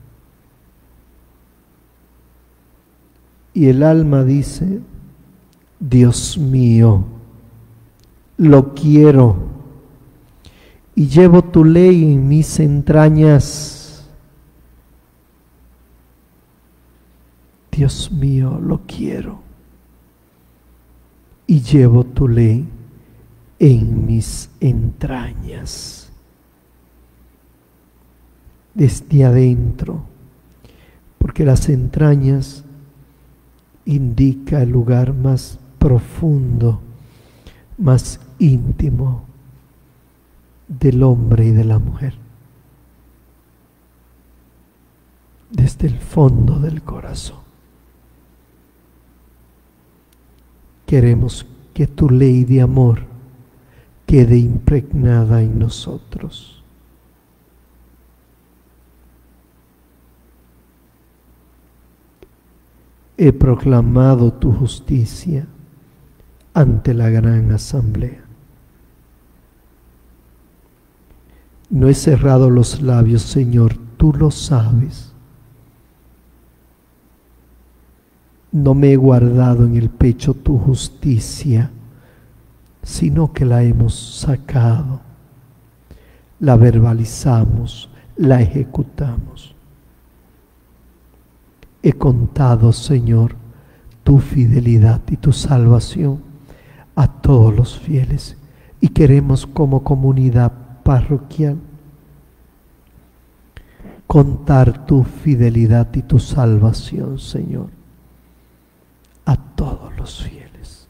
Y el alma dice, Dios mío, lo quiero, y llevo tu ley en mis entrañas. Dios mío, lo quiero, y llevo tu ley en mis entrañas. Desde adentro, porque las entrañas indica el lugar más profundo, más íntimo del hombre y de la mujer. Desde el fondo del corazón. Queremos que tu ley de amor quede impregnada en nosotros. He proclamado tu justicia ante la gran asamblea. No he cerrado los labios, Señor, tú lo sabes. No me he guardado en el pecho tu justicia, sino que la hemos sacado, la verbalizamos, la ejecutamos. He contado, Señor, tu fidelidad y tu salvación a todos los fieles, y queremos como comunidad parroquial contar tu fidelidad y tu salvación, Señor, a todos los fieles.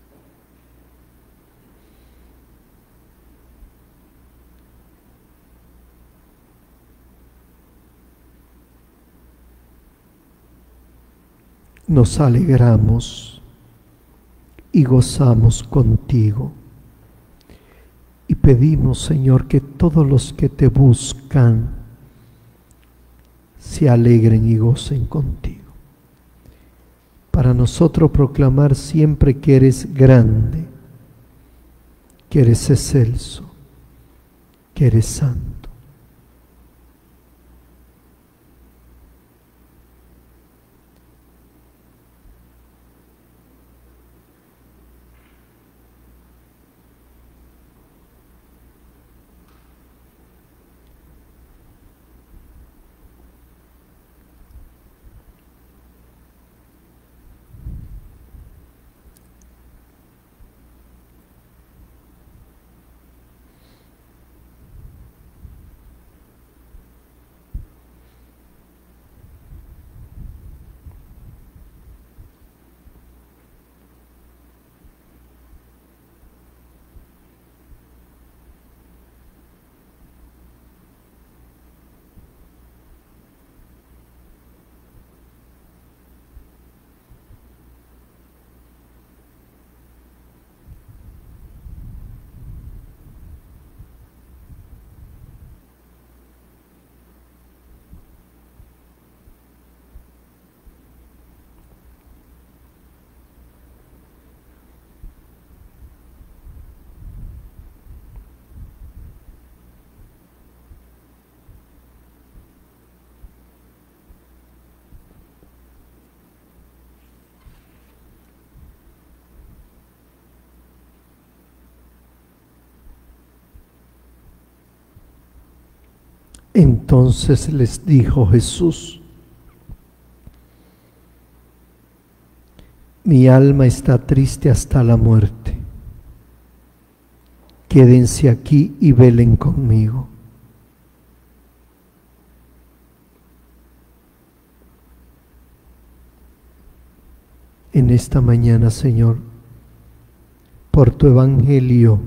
Nos alegramos y gozamos contigo. Y pedimos, Señor, que todos los que te buscan se alegren y gocen contigo. Para nosotros proclamar siempre que eres grande, que eres excelso, que eres santo. Entonces les dijo Jesús: mi alma está triste hasta la muerte. Quédense aquí y velen conmigo. En esta mañana, Señor, por tu evangelio,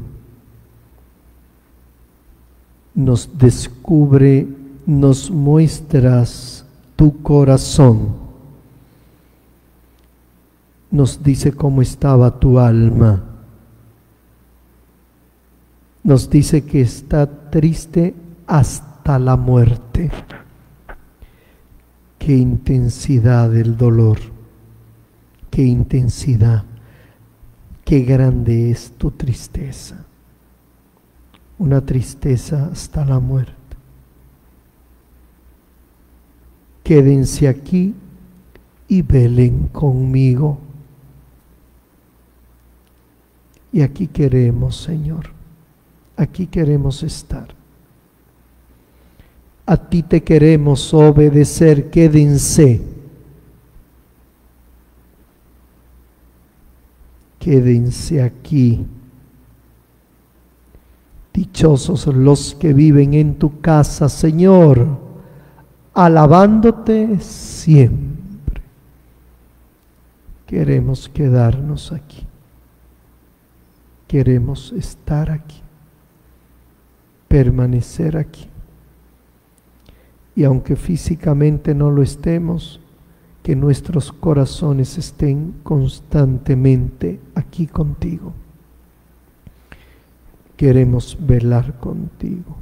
nos descubre, nos muestras tu corazón. Nos dice cómo estaba tu alma. Nos dice que está triste hasta la muerte. Qué intensidad del dolor. Qué intensidad. Qué grande es tu tristeza. Una tristeza hasta la muerte. Quédense aquí y velen conmigo. Y aquí queremos, Señor, aquí queremos estar. A ti te queremos obedecer, quédense. Quédense aquí. Dichosos los que viven en tu casa, Señor, alabándote siempre. Queremos quedarnos aquí. Queremos estar aquí, permanecer aquí. Y aunque físicamente no lo estemos, que nuestros corazones estén constantemente aquí contigo. Queremos velar contigo.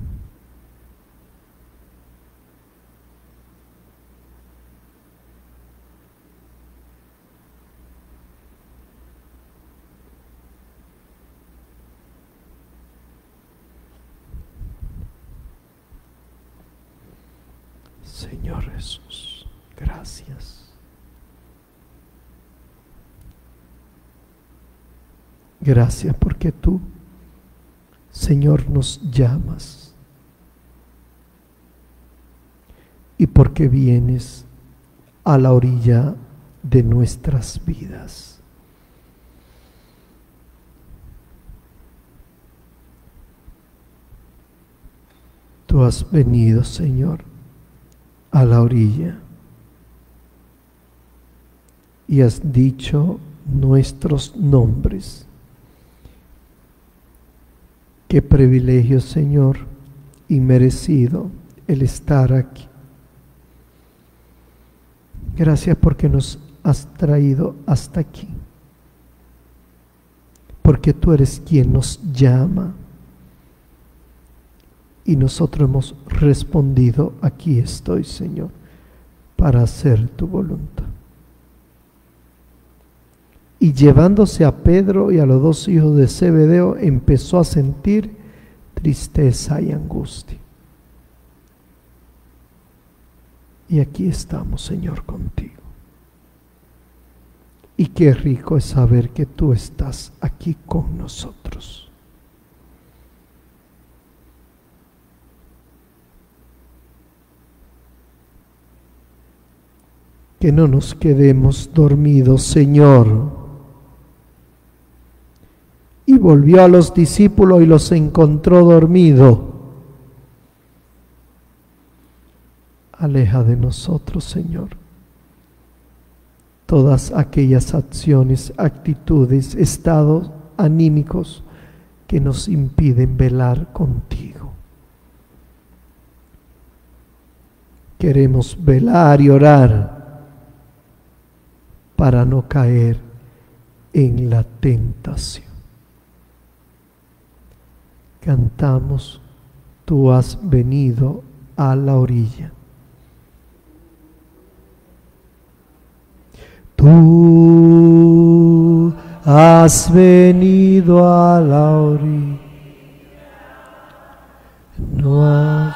Señor Jesús, gracias. Gracias porque tú, Señor, nos llamas y porque vienes a la orilla de nuestras vidas. Tú has venido, Señor, a la orilla y has dicho nuestros nombres. Qué privilegio, Señor, y merecido el estar aquí. Gracias porque nos has traído hasta aquí, porque tú eres quien nos llama y nosotros hemos respondido: aquí estoy, Señor, para hacer tu voluntad. Y llevándose a Pedro y a los dos hijos de Zebedeo, empezó a sentir tristeza y angustia. Y aquí estamos, Señor, contigo. Y qué rico es saber que tú estás aquí con nosotros. Que no nos quedemos dormidos, Señor. Y volvió a los discípulos y los encontró dormidos. Aleja de nosotros, Señor, todas aquellas acciones, actitudes, estados anímicos que nos impiden velar contigo. Queremos velar y orar para no caer en la tentación. Cantamos: tú has venido a la orilla. Tú has venido a la orilla. No has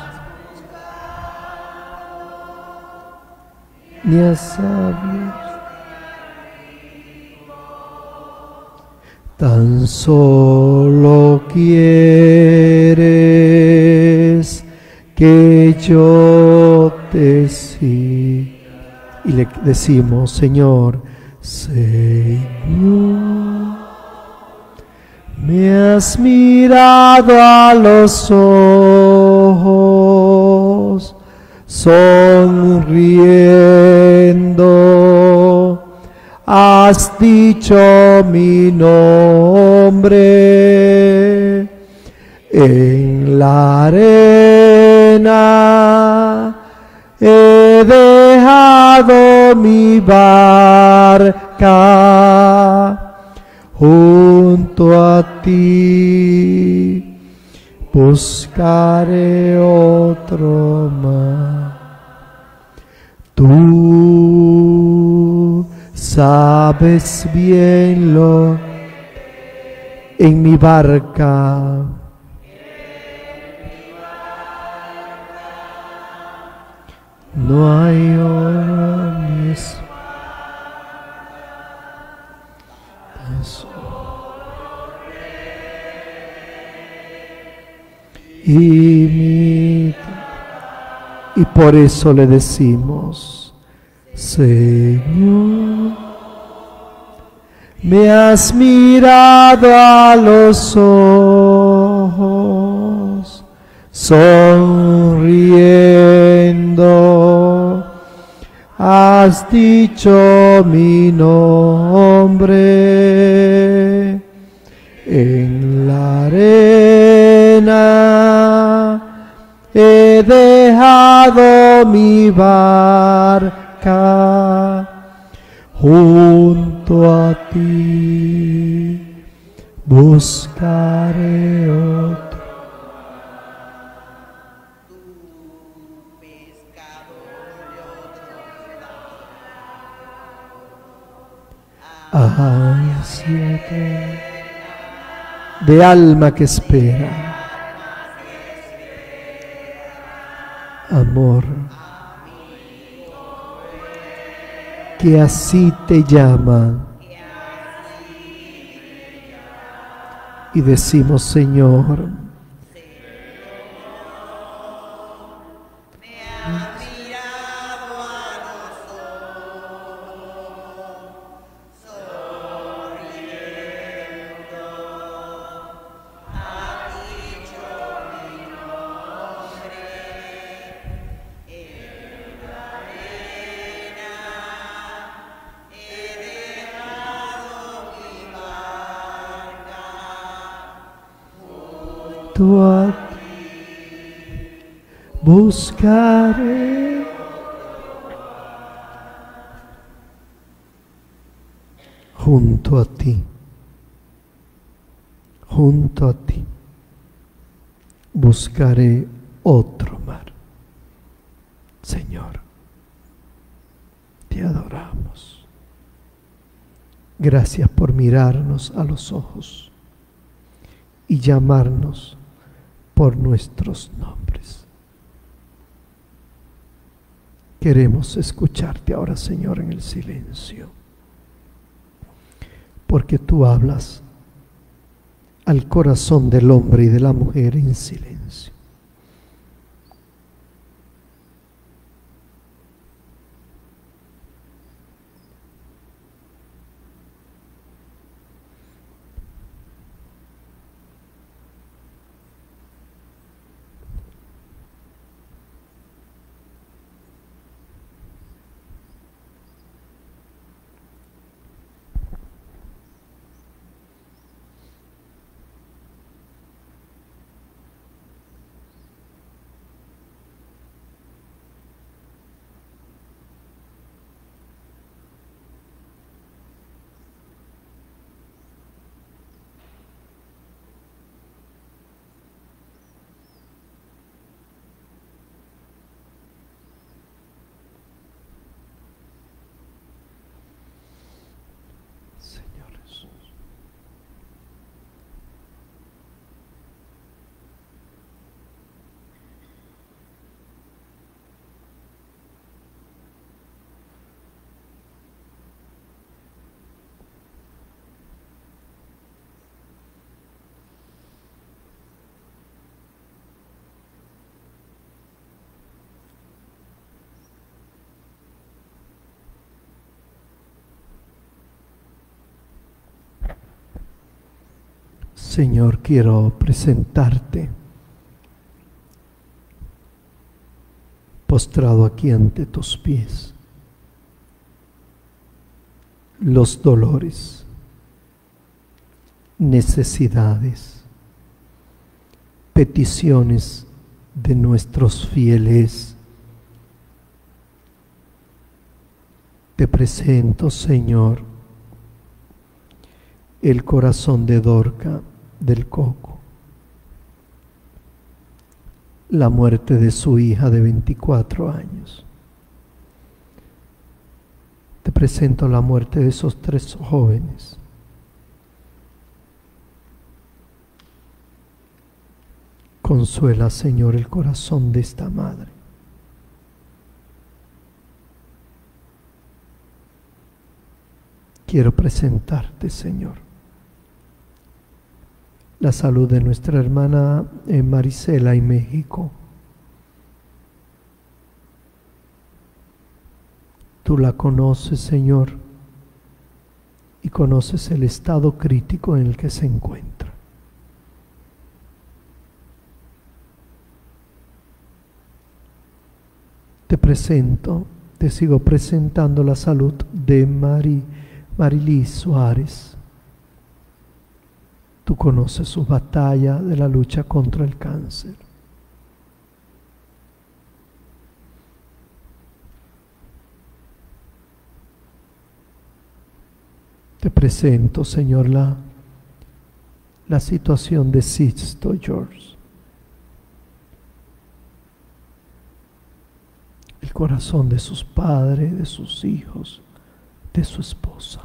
ni has abierto. Tan solo quieres que yo te sigo. Y le decimos, Señor, Señor, me has mirado a los ojos, sonriendo, has dicho mi nombre en la arena. He dejado mi barca junto a ti, buscaré otro mar. Tú sabes bien lo en mi barca. No hay oro ni es- eso. Y, mi, y por eso le decimos, Señor, me has mirado a los ojos, sonriendo, has dicho mi nombre en la arena. He dejado mi barca junto a ti, buscaré otro. Ansiedad de alma que espera, amor, que así te llama, y decimos, Señor, tú a ti buscaré. Junto a ti, junto a ti, buscaré otro mar. Señor, te adoramos. Gracias por mirarnos a los ojos y llamarnos por nuestros nombres. Queremos escucharte ahora, Señor, en el silencio, porque tú hablas al corazón del hombre y de la mujer en silencio. Señor, quiero presentarte postrado aquí ante tus pies los dolores, necesidades, peticiones de nuestros fieles. Te presento, Señor, el corazón de Dorca del Coco, la muerte de su hija de veinticuatro años. Te presento la muerte de esos tres jóvenes. Consuela, Señor, el corazón de esta madre. Quiero presentarte, Señor, la salud de nuestra hermana eh, Marisela en México. Tú la conoces, Señor, y conoces el estado crítico en el que se encuentra. Te presento, te sigo presentando la salud de Mari, Marilis Suárez. Tú conoces su batalla de la lucha contra el cáncer. Te presento, Señor, la, la situación de Sixto George. El corazón de sus padres, de sus hijos, de su esposa.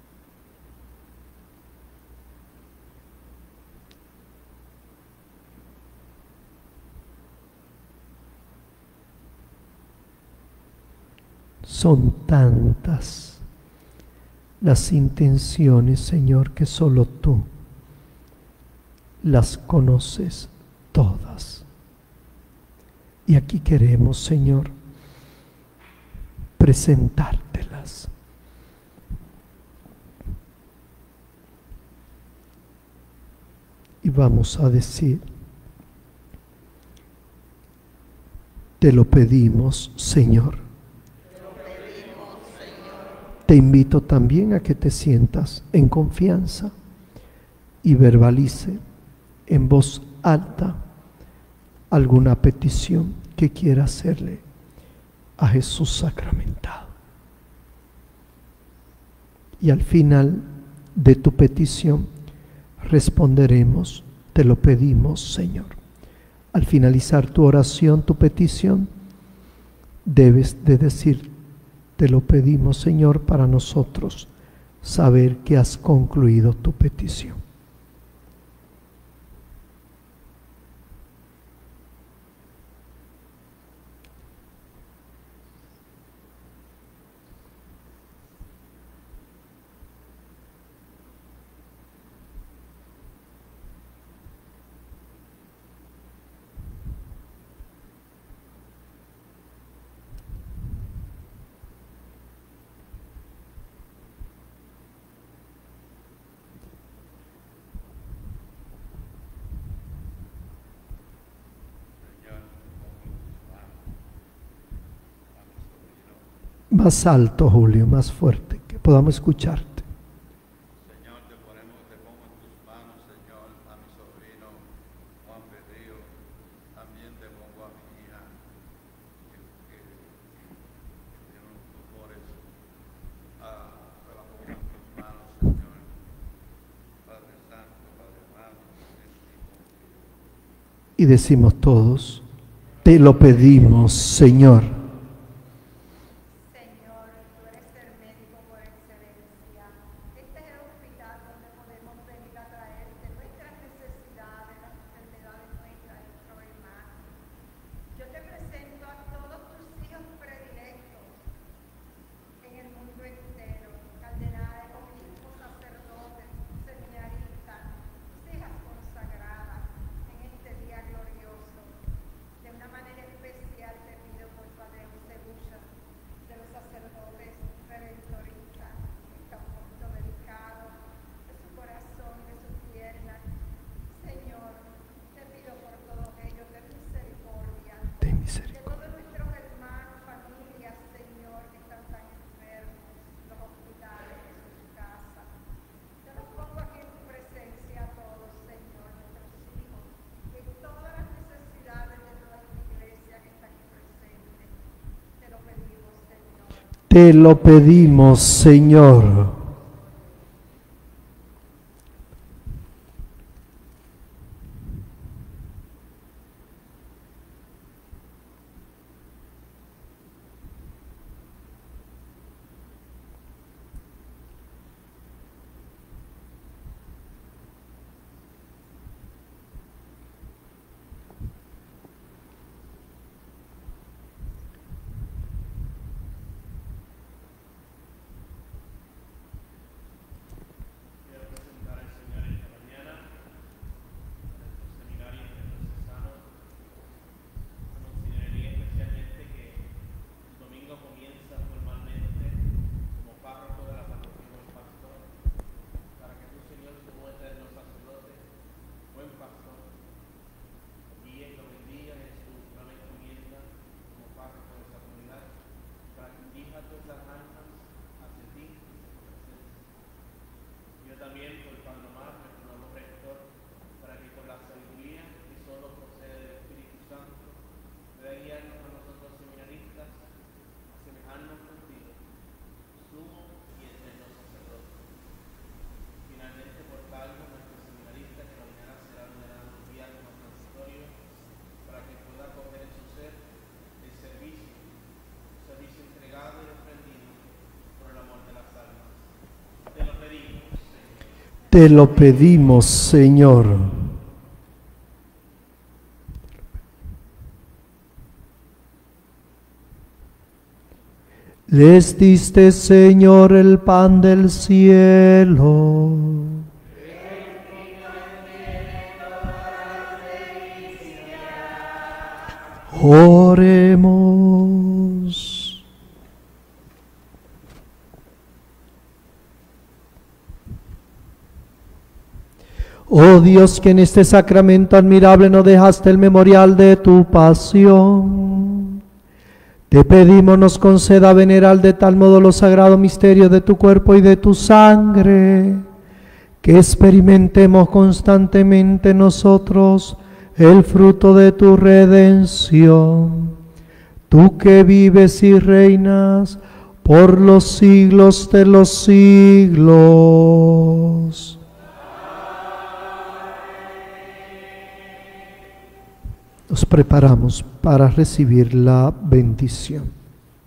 Son tantas las intenciones, Señor, que solo tú las conoces todas. Y aquí queremos, Señor, presentártelas. Y vamos a decir: te lo pedimos, Señor. Te invito también a que te sientas en confianza y verbalice en voz alta alguna petición que quiera hacerle a Jesús sacramentado. Y al final de tu petición responderemos: te lo pedimos, Señor. Al finalizar tu oración, tu petición, debes de decir: te lo pedimos, Señor, para nosotros saber que has concluido tu petición. Más alto, Julio, más fuerte, que podamos escucharte. Señor, te ponemos, te pongo en tus manos, Señor, a mi sobrino Juan Pedrillo, también te pongo a mi hija, que, que, que tiene unos tumores, ah, te la pongo en tus manos, Señor, Padre Santo, Padre amado, y decimos todos: te lo pedimos, Señor. De una manera especial te pido por Padre Te lo pedimos, Señor. Te lo pedimos, Señor. Les diste, Señor, el pan del cielo. Oremos. Oh Dios, que en este sacramento admirable nos dejaste el memorial de tu pasión, te pedimos nos conceda venerar de tal modo los sagrados misterios de tu cuerpo y de tu sangre, que experimentemos constantemente nosotros el fruto de tu redención. Tú que vives y reinas por los siglos de los siglos. Nos preparamos para recibir la bendición.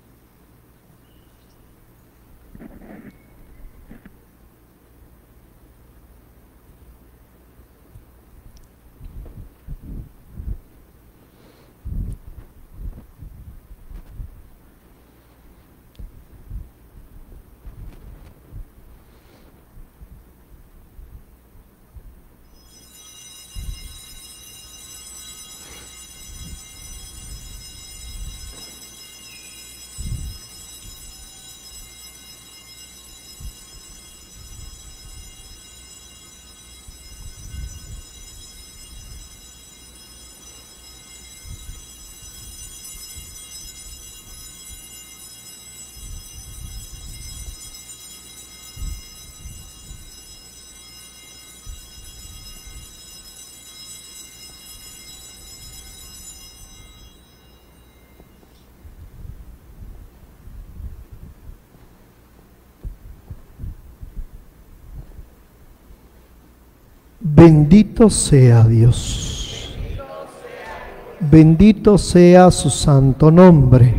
Bendito sea Dios, bendito sea su santo nombre,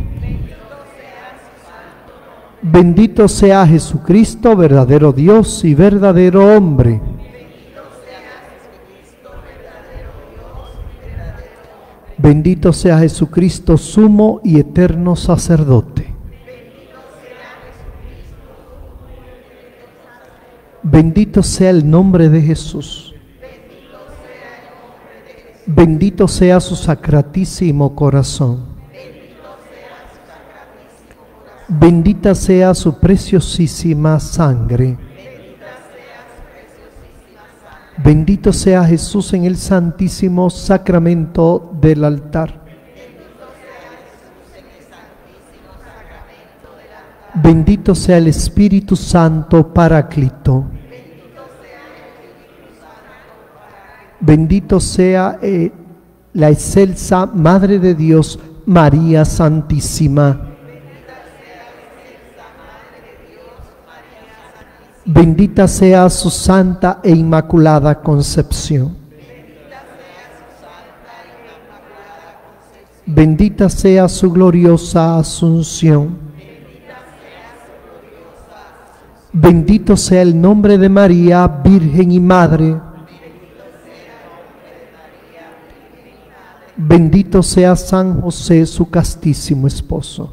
bendito sea Jesucristo, verdadero Dios y verdadero hombre, bendito sea Jesucristo, sumo y eterno sacerdote, bendito sea el nombre de Jesús. Bendito sea su sacratísimo corazón. Bendita sea su preciosísima sangre. Bendito sea Jesús en el santísimo sacramento del altar. Bendito sea el Espíritu Santo Paráclito. Bendito sea eh, la excelsa Madre de Dios, María Santísima. Bendita sea su santa e inmaculada concepción. Bendita sea su gloriosa asunción. Bendito sea el nombre de María, Virgen y Madre. Bendito sea San José, su castísimo esposo.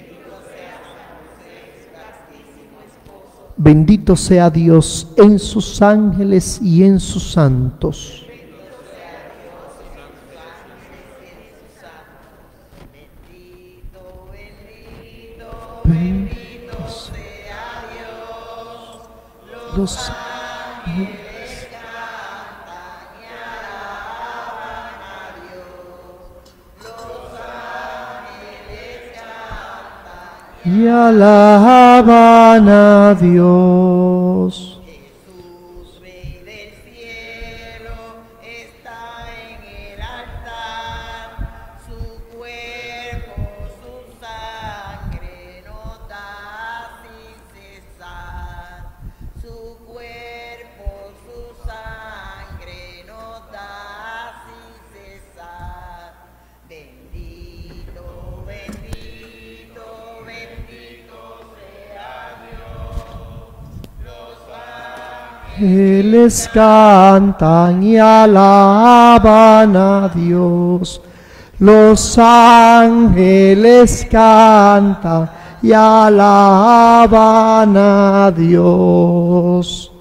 Bendito sea Dios en sus ángeles y en sus santos. Bendito sea Dios. Los ángeles y alaban a Dios. Jesús, Rey del cielo, está en el altar. Su cuerpo, su sangre nos da sin cesar. Su cuerpo, su sangre nos da sin cesar. Bendito, bendito, bendito sea Dios. Los Ángeles cantan y alaban a Dios. Los ángeles cantan y alaban a Dios.